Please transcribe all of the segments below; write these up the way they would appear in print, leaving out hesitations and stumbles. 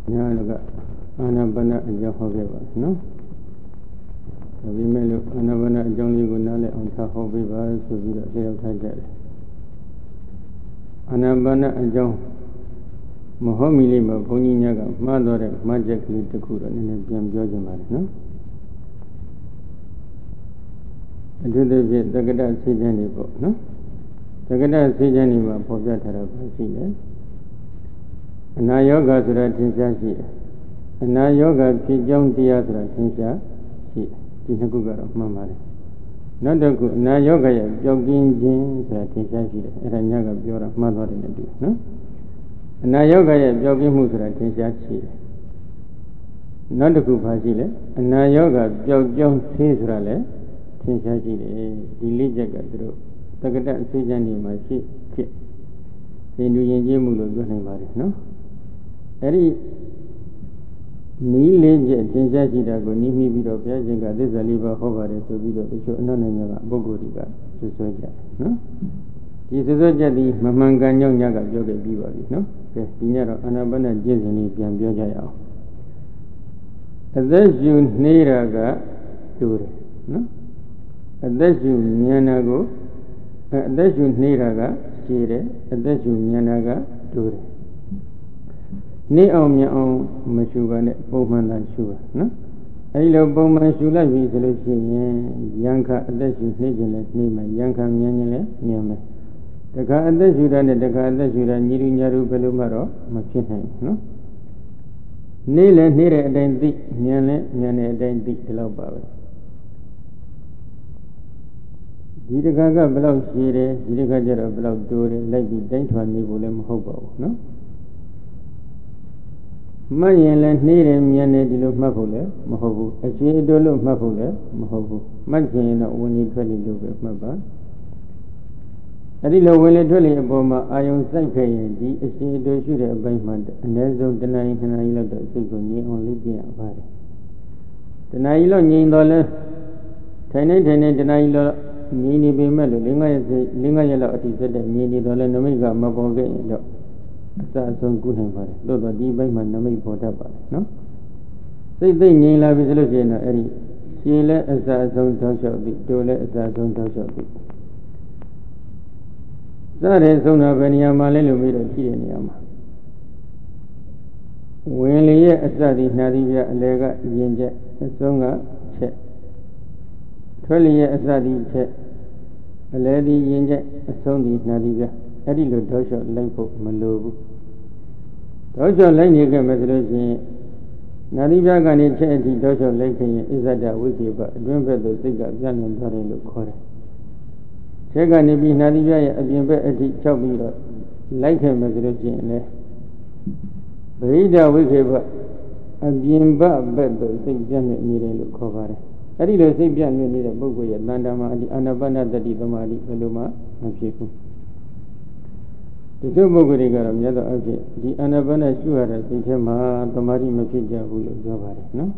ညာကအာနာပါနအကြောင်းဟောခဲ့ပါနော်ဒါပေမဲ့လို့အာနာပါနအကြောင်းလေးကိုနားလည်အောင်ထားဟောပေးပါဆိုပြီးတော့လျှောက်ထားကြတယ်အာနာပါနအကြောင်းမဟုတ်မီလေးမှာဘုန်းကြီးများကမှားတော့တဲ့မှားချက်ကလေးတစ်ခုတော့နည်းနည်းပြန်ပြောချင်ပါတယ်နော်အထူးသဖြင့်တက္ကဋဆေးချမ်းတွေပေါ့နော်တက္ကဋဆေးချမ်းတွေမှာပေါ်ပြထားတာပါရှိတယ်အနာယောဂဆိုတာသင်္ချာရှိတယ်အနာယောဂဖြစ်ကြောင်းတရားဆိုတာသင်္ချာရှိတယ်ဒီနှစ်ခုကတော့မှန်ပါတယ်နောက်တစ်ခုအနာယောဂရဲ့ပျောက်ကင်းခြင်းဆိုတာသင်္ချာရှိတယ်အဲ့ဒါညကပြောတာမှားသွားတယ်နဲ့တူနော်အနာယောဂရဲ့ပျောက်ကင်းမှုဆိုတာသင်္ချာရှိတယ်နောက်တစ်ခုဘာရှိလဲအနာယောဂပျောက်ကြောင်းသေးဆိုတာလည်းသင်္ချာရှိတယ်ဒီလေးချက်ကသူတို့တက္ကဋဆေးချမ်းတွေမှာရှိဖြစ်သင်တူယဉ်ကျေးမှုလို့ပြောနိုင်ပါတယ်နော်အဲ့ဒီနီးလေးချက်သင်္ချာရှိတာကိုနီးမိပြီးတော့ဘုရားရှင်ကသစ္စာလေးပါးဟောပါတယ်ဆိုပြီးတော့တချို့အနောက်နိုင်ငံကပုဂ္ဂိုလ်တွေကဆွဆွဲကြတယ်နော်ဒီဆွဆွဲချက်ဒီမမှန်ကန်ကြောင့်ညကပြောခဲ့ပြီးပါပြီနော်ကဲဒီညတော့အာနာပါနကျင့်စဉ်လေးပြန်ပြောကြရအောင်အသက်ရှူနှေးတာကတူတယ်နော်အသက်ရှူမြန်တာကိုအသက်ရှူနှေးတာကရှည်တယ်အသက်ရှူမြန်တာကတူတယ်နေအောင်မြအောင်မရှူပါနဲ့ပုံမှန်သာရှူပါနော်အဲဒီလိုပုံမှန်ရှူလိုက်ပြီဆိုလို့ရှိရင်ယံခအသက်ရှူနှေးခြင်းလည်းနှေးမယ်ယံခမြန်ခြင်းလည်းမြန်မယ်တခါအသက်ရှူတာနဲ့တခါအသက်ရှူတာညီလူညာလူဘယ်လိုမှတော့မဖြစ်နိုင်ဘူးနော်နေလည်းနှေးတဲ့အတိုင်းသိမြန်လည်းမြန်တဲ့အတိုင်းသိဒီလောက်ပါပဲဒီတခါကဘယ်လောက်ရှည်တယ်ဒီတခါကျတော့ဘယ်လောက်တိုးတယ်လိုက်ပြီးတိုင်းထွာနေဖို့လည်းမဟုတ်ပါဘူးနော်မှတ်ရင်လည်းနှေးတယ်မြန်တယ်ဒီလိုမှတ်ဖို့လည်းမဟုတ်ဘူးအခြေအတိုးလို့မှတ်ဖို့လည်းမဟုတ်ဘူးမှတ်ချင်ရင်တော့ဝင်လေထွက်လေလို့ပဲမှတ်ပါအဲ့ဒီလိုဝင်လေထွက်လေအပေါ်မှာအာယုံစိုက်ခဲ့ရင်ဒီအခြေအတိုးရှိတဲ့အပိုင်းမှာအနည်းဆုံးတစ်နာရီနှစ်နာရီလောက်တော့စိတ်ကိုငြိမ်အောင်လေ့ကျင့်ရပါတယ်တစ်နာရီလောက်ငြိမ်တော့လဲထိုင်နေတစ်နာရီလောက်ငြိမ်နေပေမဲ့လို့၅ရက်လောက်အထိစက်တဲ့ငြိမ်နေတော့လဲနမိတ်ကမပေါ်ခဲ့ရင်တော့အစအဆုံးကုနိုင်ပါတယ်သို့တော့ဒီဘက်မှာနမိတ်ပေါ်တတ်ပါတယ်နော်စိတ်သိငြိမ်လာပြီဆိုလို့ရှိရင်တော့အဲ့ဒီရှည်လဲအစအဆုံးတောက်လျှောက်ပြီးတိုးလဲအစအဆုံးတောက်လျှောက်ပြီးစတဲ့ဆုံးတာဘယ်နေရာမှာလဲလို့ပြီးတော့ရှိတဲ့နေရာမှာဝင်လေရဲ့အစသည်နှာသီးပြအလယ်ကရင်ကျက်အဆုံးကချက်ထွက်လေရဲ့အစသည်ချက်အလယ်သည်ရင်ကျက်အဆုံးသည်နှာသီးပြအဲ့ဒီလိုတောက်လျှောက်လိုက်ဖို့မလိုဘူးတောက်လျှောက်လိုက်နေခဲ့မယ်ဆိုလို့ရှိရင်နာသီပြကနေချက်အထိတောက်လျှောက်လိုက်ခင်ရင်အစ္ဆဒဝိကေပအတွင်းဘက်သို့စိတ်ကပြန့်နှံ့သွားတယ်လို့ခေါ်တယ်ချက်ကနေပြီးနာသီပြရဲ့အပြင်ဘက်အထိ၆ပြီးတော့လိုက်ခဲ့မယ်ဆိုလို့ရှိရင်လေဗိဓဝိကေပအပြင်ဘက်သို့စိတ်ပြန့်နှံ့နေတယ်လို့ခေါ်ပါတယ်အဲ့ဒီလိုစိတ်ပြန့်နှံ့နေတဲ့ပုဂ္ဂိုလ်ရဲ့တဏ္ဍာမှာဒီအာနာပါနသတိသမာဓိဘယ်လိုမှမဖြစ်ဘူးဒီလိုပုဂ္ဂိုလ်တွေကတော့မြတ်သောအဖြစ်ဒီအာနာပါနရှုရတဲ့စိတ်ထဲမှာသမာဓိမဖြစ်ကြဘူးလို့ပြောပါတယ်နော်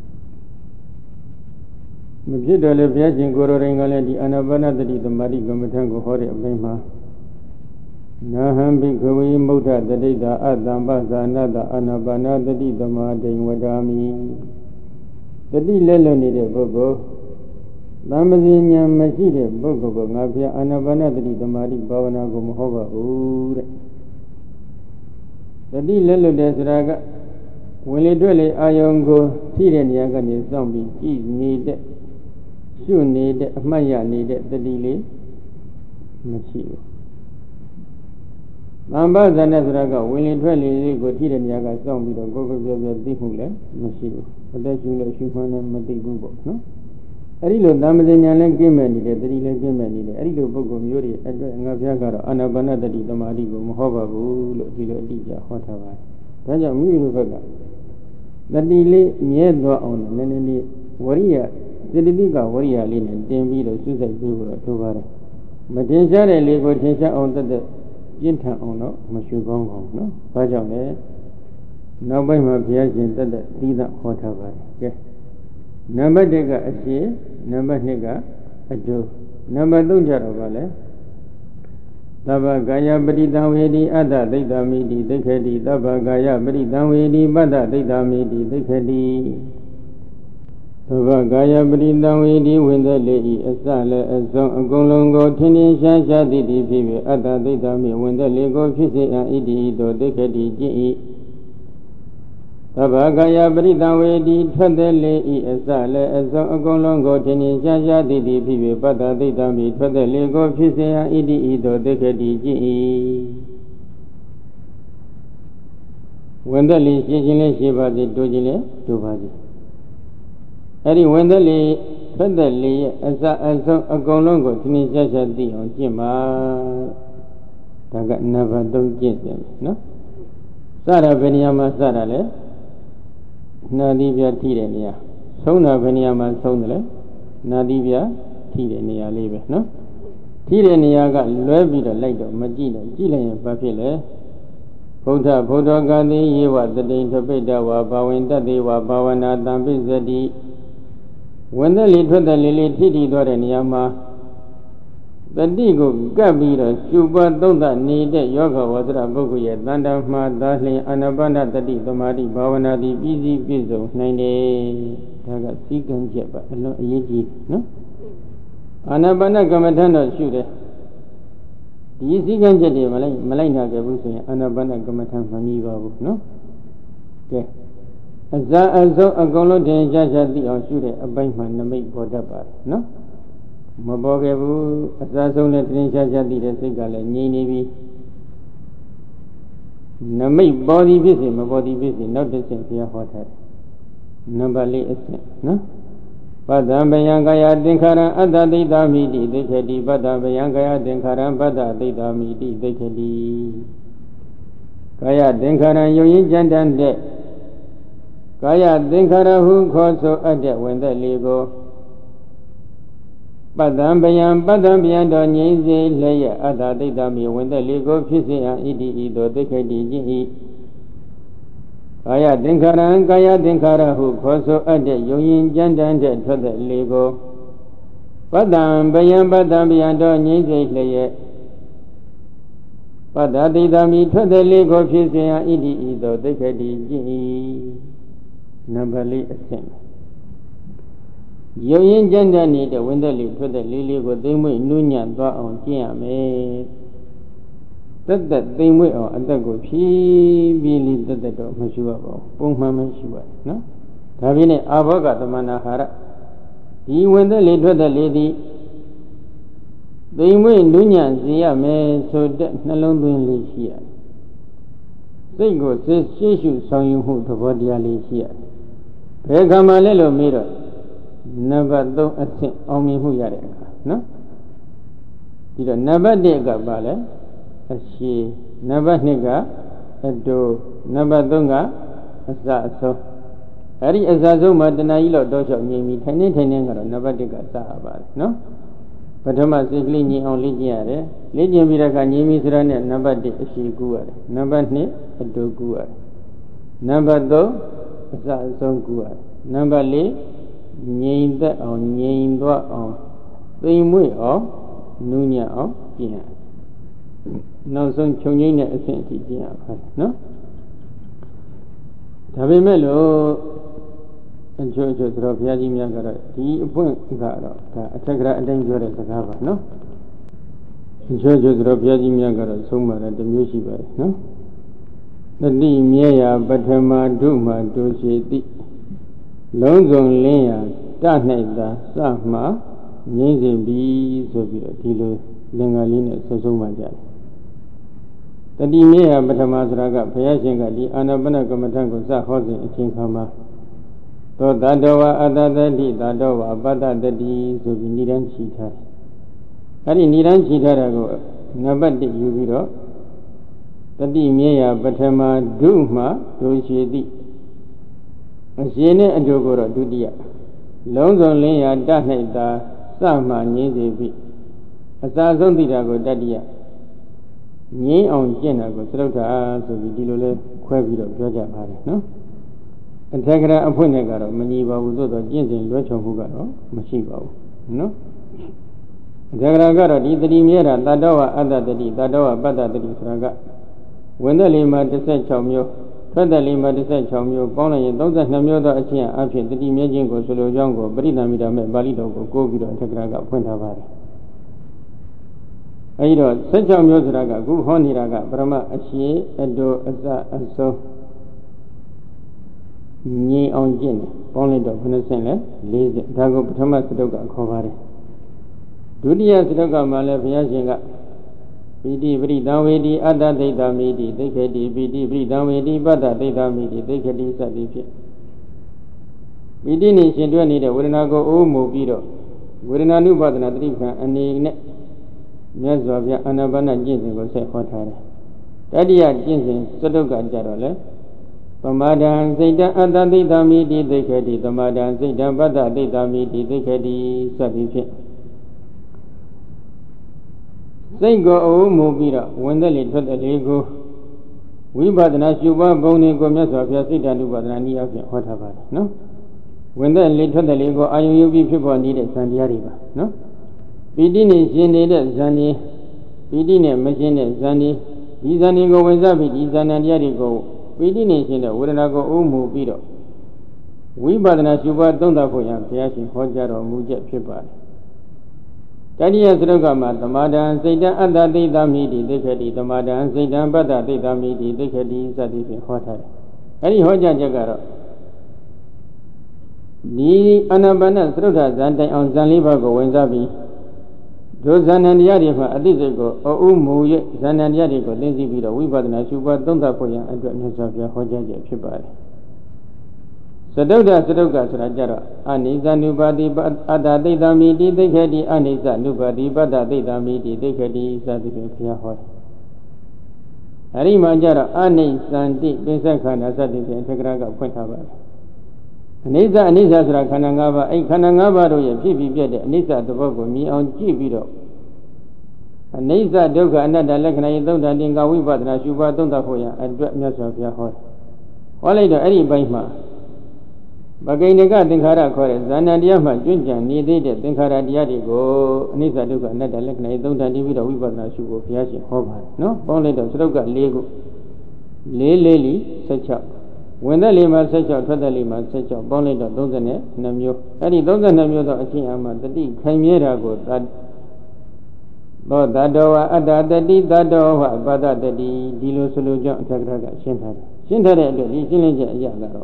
မဖြစ်တော့လေဘုရားရှင်ကိုယ်တော်တိုင်ကလည်းဒီအာနာပါနသတိသမာဓိကမ္မထံကိုဟောတဲ့အပိုင်းမှာနာဟံဘိခဝေမုဒ္ဒတတိတာအတ္တံပဇာနတအာနာပါနသတိသမာဓိဝဒာမိတတိလက်လွတ်နေတဲ့ပုဂ္ဂိုလ်သံပဇိညာမရှိတဲ့ပုဂ္ဂိုလ်ကငါဖျားအာနာပါနသတိသမာဓိဘာဝနာကိုမဟုတ်ပါဘူးတဲ့တတိလက်လွတ်တဲ့ဆိုတာကဝင်လေတွေ့လေအာယုံကိုဖြည့်တဲ့နေရာကနေစောင့်ပြီးကြည်နေတဲ့ရှုနေတဲ့အမှတ်ရနေတဲ့တတိလေးမရှိဘူးသံပဇာနဲ့ဆိုတာကဝင်လေထွက်လေလေးကိုဖြည့်တဲ့နေရာကစောင့်ပြီးတော့ကိုယ်ကိုယ်ပြောပြောသိမှုလည်းမရှိဘူးအသက်ရှုလို့ရှုမှန်းလည်းမသိဘူးပေါ့နော်အဲ့ဒီလိုသံပဇဉာဏ်လည်းကျင့်မဲ့နေတယ်တတိလည်းကျင့်မဲ့နေတယ်အဲ့ဒီလိုပုဂ္ဂိုလ်မျိုးတွေအတွက်ငါဘုရားကတော့အာနာပါနသတိသမာဓိကိုမဟောပါဘူးလို့ဒီလိုအတိအကျဟောထားပါတယ်ဒါကြောင့်မိမိတို့ဘက်ကတတိလေးမြဲသွားအောင်နည်းနည်းလေးဝရိယစေတသိကဝရိယလေးနဲ့တင်ပြီးတော့စွစိုက်ပြီးတော့ထိုးပါတယ်မတင်ရှားတဲ့လေကိုတင်ရှားအောင်တတ်ပြင်းထန်အောင်တော့မရှုကောင်းအောင်နော်ဒါကြောင့်လေနောက်ပိုင်းမှာဘုရားရှင်တတ်သီးသဟောထားပါတယ်ကဲနံပါတ်1ကအရှိနံပါတ်2ကအကျိုးနံပါတ်3ကျတော့ဗာလဲ Taba Gaya Britavedi Ada Daitamidi Dekadi Taba Gaya Britavedi Bada Daitamidi Dekadi Taba Gaya Britavedi Windali Asala Azon Agolongo Tini Shashadi Pibi Ada Daitami Windali Go Fisi Idi Do Dekadi Ji Taba Gaya Britavedi Tadali Asala Azon Agolongo Tini Shashadi Pibi Bada Daitami Tadali Go Fisi Idi Do Dekadi Ji Windali Shijile Shibadi Dojile Dubadi Eri Wendali, Fedali, a golongo, Tini Shashadi on Jima Taga never don't get them, no? Sara Benyama Sarale Nadivia Tirenia. Sona Benyama Sonale Nadivia Tirenia Live, no? Tirenia got Levi the light of Magina, Gillian Papile. Buddha Gandhi, you were the day to Beda, Bawinda, they were Bawana, Dambizadi. When the little the lily titty dot and Yama, the Digo Gabira, Super Donda needed yoga was a boguya, Dandama, Dasli, Anabana, the Domadi, Bavana, the busy Bizo, 90 Taga Sikan Jeba, Yiji, no? Anabana Gamatana shooter. The Sikan Jedi, Malina Gabusi, Anabana Gamatan Famiba, no? Okay. Azo a golo de Jajadi or Shude, a bankman, the make Bodaba, no? Mabogabu, Azazo, Letrin Jajadi, the Sigala, Navy. No make body busy, my body busy, not the same here hotel. Nobody is no? Badambayangaya Dinkara, Ada de Damidi, the Kedi, Badambayangaya Dinkara, Bada de Damidi, the Kedi. Kaya Dinkara, you Jandan de. Kaya Dinkara who calls so a debt when the Lego Badambayan on Yazi Laya Ada de Dami when the Lego Fisia Idi do the Kadi Kaya Dinkara who calls so a debt Yoyin Jandan dead for the Lego Badambayan on Yazi Laya Bada de Dami for the Lego Fisia Idi do the Kadi Number ascent. Yoyin Janda need a window for the lily with them with Nunya on Tiame. That they will undergo believe that the dog Mashua, Puma Mashua, no? Tavine Avoga the Manahara. He went the lady with the lady. They will Nunya Zia me so that no longer here. They go says she should saw you who the body here. Regamalelo mirror never do a thing on me who yareka, no? Did a never digga bale, as she never nigga, a do never dunga, as that so. Ari Azazuma Danailo dojo me, tiny never digga sahabal, no? But Thomas is leaning on Ligiare, Ligian Viraga Nimis run and never did she guar, never knit a do guar. Never do. Number lee, named on named on the way of Nunya of Gina. No son Chonina essentially, no? Tabimelo and Church of Yaji Yagara, the point Gara, a Tagra and dangerous Gava, no? Church of Yaji Yagara, Summer at the music, no? The Mia Batama Duma Doshi Lonzon Lea, Taneta, Sama, Nazi B. Sophia, Tilo, Lengalina, Sosomaja. The Mia Batamastraga, Payashinga, the Anabana Gamatango, Sahosi, Chinkama. To Dadoa, Ada di Dadoa, Bada di Sobi Niran Chita. Hari Niran Chitarago, Nabadi Yubiro. Tadi Mia Batama Duma Doshi Ashene and Jogora Dudia Lonzon Lea Daneta Sama Nizi Asazon Didago Dadia Ni on Jena go Srota so Vidilo Quaviro Georgia Mare, no? And Tagra Apunegaro, Maniba Uzo, Jins in Rocho Hugaro, Mashiba, no? Jagragara di Trimera, Tadawa Adatati, Tadawa Badatati Sraga. When the Lima descent Chamio, Further Lima descent Chamio, Bonnie, those that Namioda Achia, after the Dimajingo, Solo Jango, Brina Midame, Balido, Govido, Jagraga, Puentavari. Aido, such a Muzraga, Gu Honiraga, Brahma, Ashi, Edo, Aza, and so Ni on Jin, Bonnie of Venezuela, Liz, Dago, Thomas Doga, Kovari. Dudia Doga, Malaya Jinga, Vidi, Bridawedi, Ada Data Midi, Dekadi, Vidi, Bridawedi, Bada Data Midi, Dekadi, Sadifi. Vidi Nation, do need a Winago, O Mobido, Wirina Nubadana, Drika, and the Yazovia, Anabana Jinsen will say what her. Tadia Jinsen, Sodoga Jarole. The Madan Zeta Ada Data Midi, Dekadi, the Madan Zeta Bada Data Midi, Dekadi, Sadifi. Say go O Mobira, when the little Lego. We bad an Ashuba, Boni Gomez of Yasita Nubanani of whatever, no? When the little Lego, I will be people needed Sandiariba, no? Bidini Zini Zani, Bidini Machine Zani, Izani go with Zabi, Izanadiari go, Bidini Zina, wouldn't I go O Mobiro? We bad an Ashuba don't have for young Piashi, Hojar or Mujet Pipa. Tadia Srogama, the Madan, Zeta, and the Data Midi, Dekadi, the Madan, Zeta, Bada, Data Midi, Dekadi, Sadifi, Hotel. Any Hoja Jagaro. The Anabana Sruda Zanta on Zanlibago, when Zabi. Those Zananiarifa, a Dizigo, or Umu, Zananiarigo, Lazy Vido, we bad Nashuba, don't have for you, and Sofia Hoja Pipa. Sadoda Sadoga Rajara, Aniza Nubadi, Ada Data Midi, Dekadi, Aniza Nubadi, Bada Data Midi, Dekadi, Sadifica Hot. Arima Jara, Sandi, Besakana, Sadifica, Tegraga, Puentava. Aniza Kanangava, a Kanangava, Pipi, Anisa, the Bogo, me on Gibido. Aniza Doga, another Lekana, don't Dinga, we bad Nashuba, don't have for you, and drop yourself your hot. All I do, any Baima. Bagainaga Dinkara Kore, Zanadiama, Junja, needed Dinkara Diadigo, Nisa Duka, Nada Lekna, don't divide a Wibana Shugo, Piashi, Hoba. No, only the Sroga Lego. Lely, such up. When the Lima such out, the Lima such out, only the Dozane, Namio, Eddie Dozan Namio, the Achiyama, the D, Camera go, that Lord Dadoa, Ada, the D, Dadoa, Bada, the D, Dilo Soluja, Tagraga, Shinta, Shinta, the Silinja Yagaro.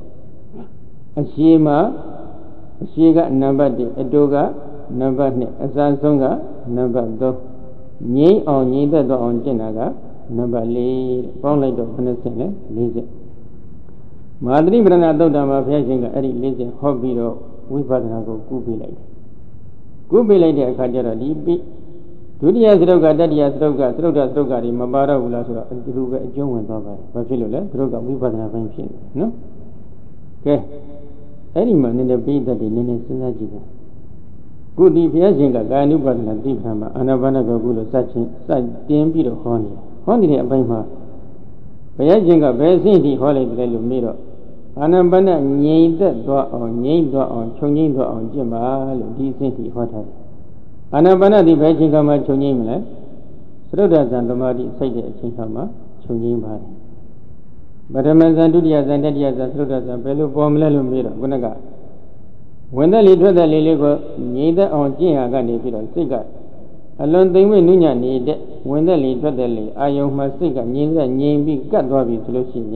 Ashima, Shiga, number the Adoga, number Asansonga, number do, Ye on neither the on Jenaga, number Lee, Ponlay of Venezuela, Lizzie. Madri Branado Dama Fashing, Eddie Lizzie, Hobbido, we Padanago, Gubi Lady. Gubi Lady, Kajara, Libi, Tudia Droga, Dadia Droga, Droga, Mabara, Ulasura, Druga, John and Baba, Bafilula, Droga, we Padana, no? Okay. Any man in the beat that in any synergy. Good if Yazinga, Ganuban, Dipama, Anavanaga Gulu, such damn bit of honey. Honey at Bama. Bayazinga, Bayazingi, Holly, Miro. Anabana, Nye, that door on Nye, door on Chonging, door on Jima, decently hotel. Anabana, the Bajinga, Chonging, Sroda Zandamadi, Saja, Chinkama, Chonging Bari. But a man and Dudia and Dadia, the Srodas and Bellu Bomla Mira, Gunaga. When the little the Liligo, neither on Jiaga, Nepiro, Siga. Alone they will Nunya need when the little the Li, Ayo Masiga, neither name be Gadwabi solution.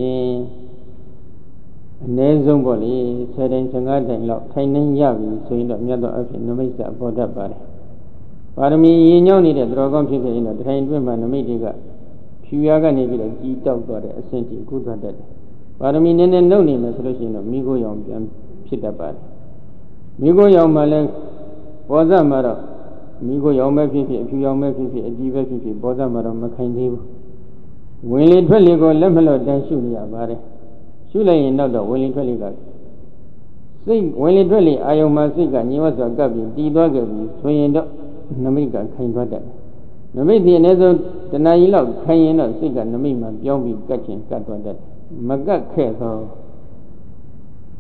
Nezomboli, said in Sangada, Lock, Tainan Yavi, so in the Miado of Nomisa, Bodabari. Parmi, you know, need a dragon people in a trained woman, a mediga. Puyaga Neville, Gita, assenting good at that. But I mean, no name a solution of Migo Yom and Pitabari. Migo Yom Malay, Bozamara, Migo Yom, if you Yom, a diva, Bozamara, Macandi. Will it really go Lemelo than Shulia Bare? Shula in another willing to live. Sing, will it really, I am Masiga, Niwas Gabi, Didogabi, swinging the Namiga kind of that. Namidi another the Naila, Kayana, Siga, Namima, Yomi, Gachin, got on that. Maga Keso.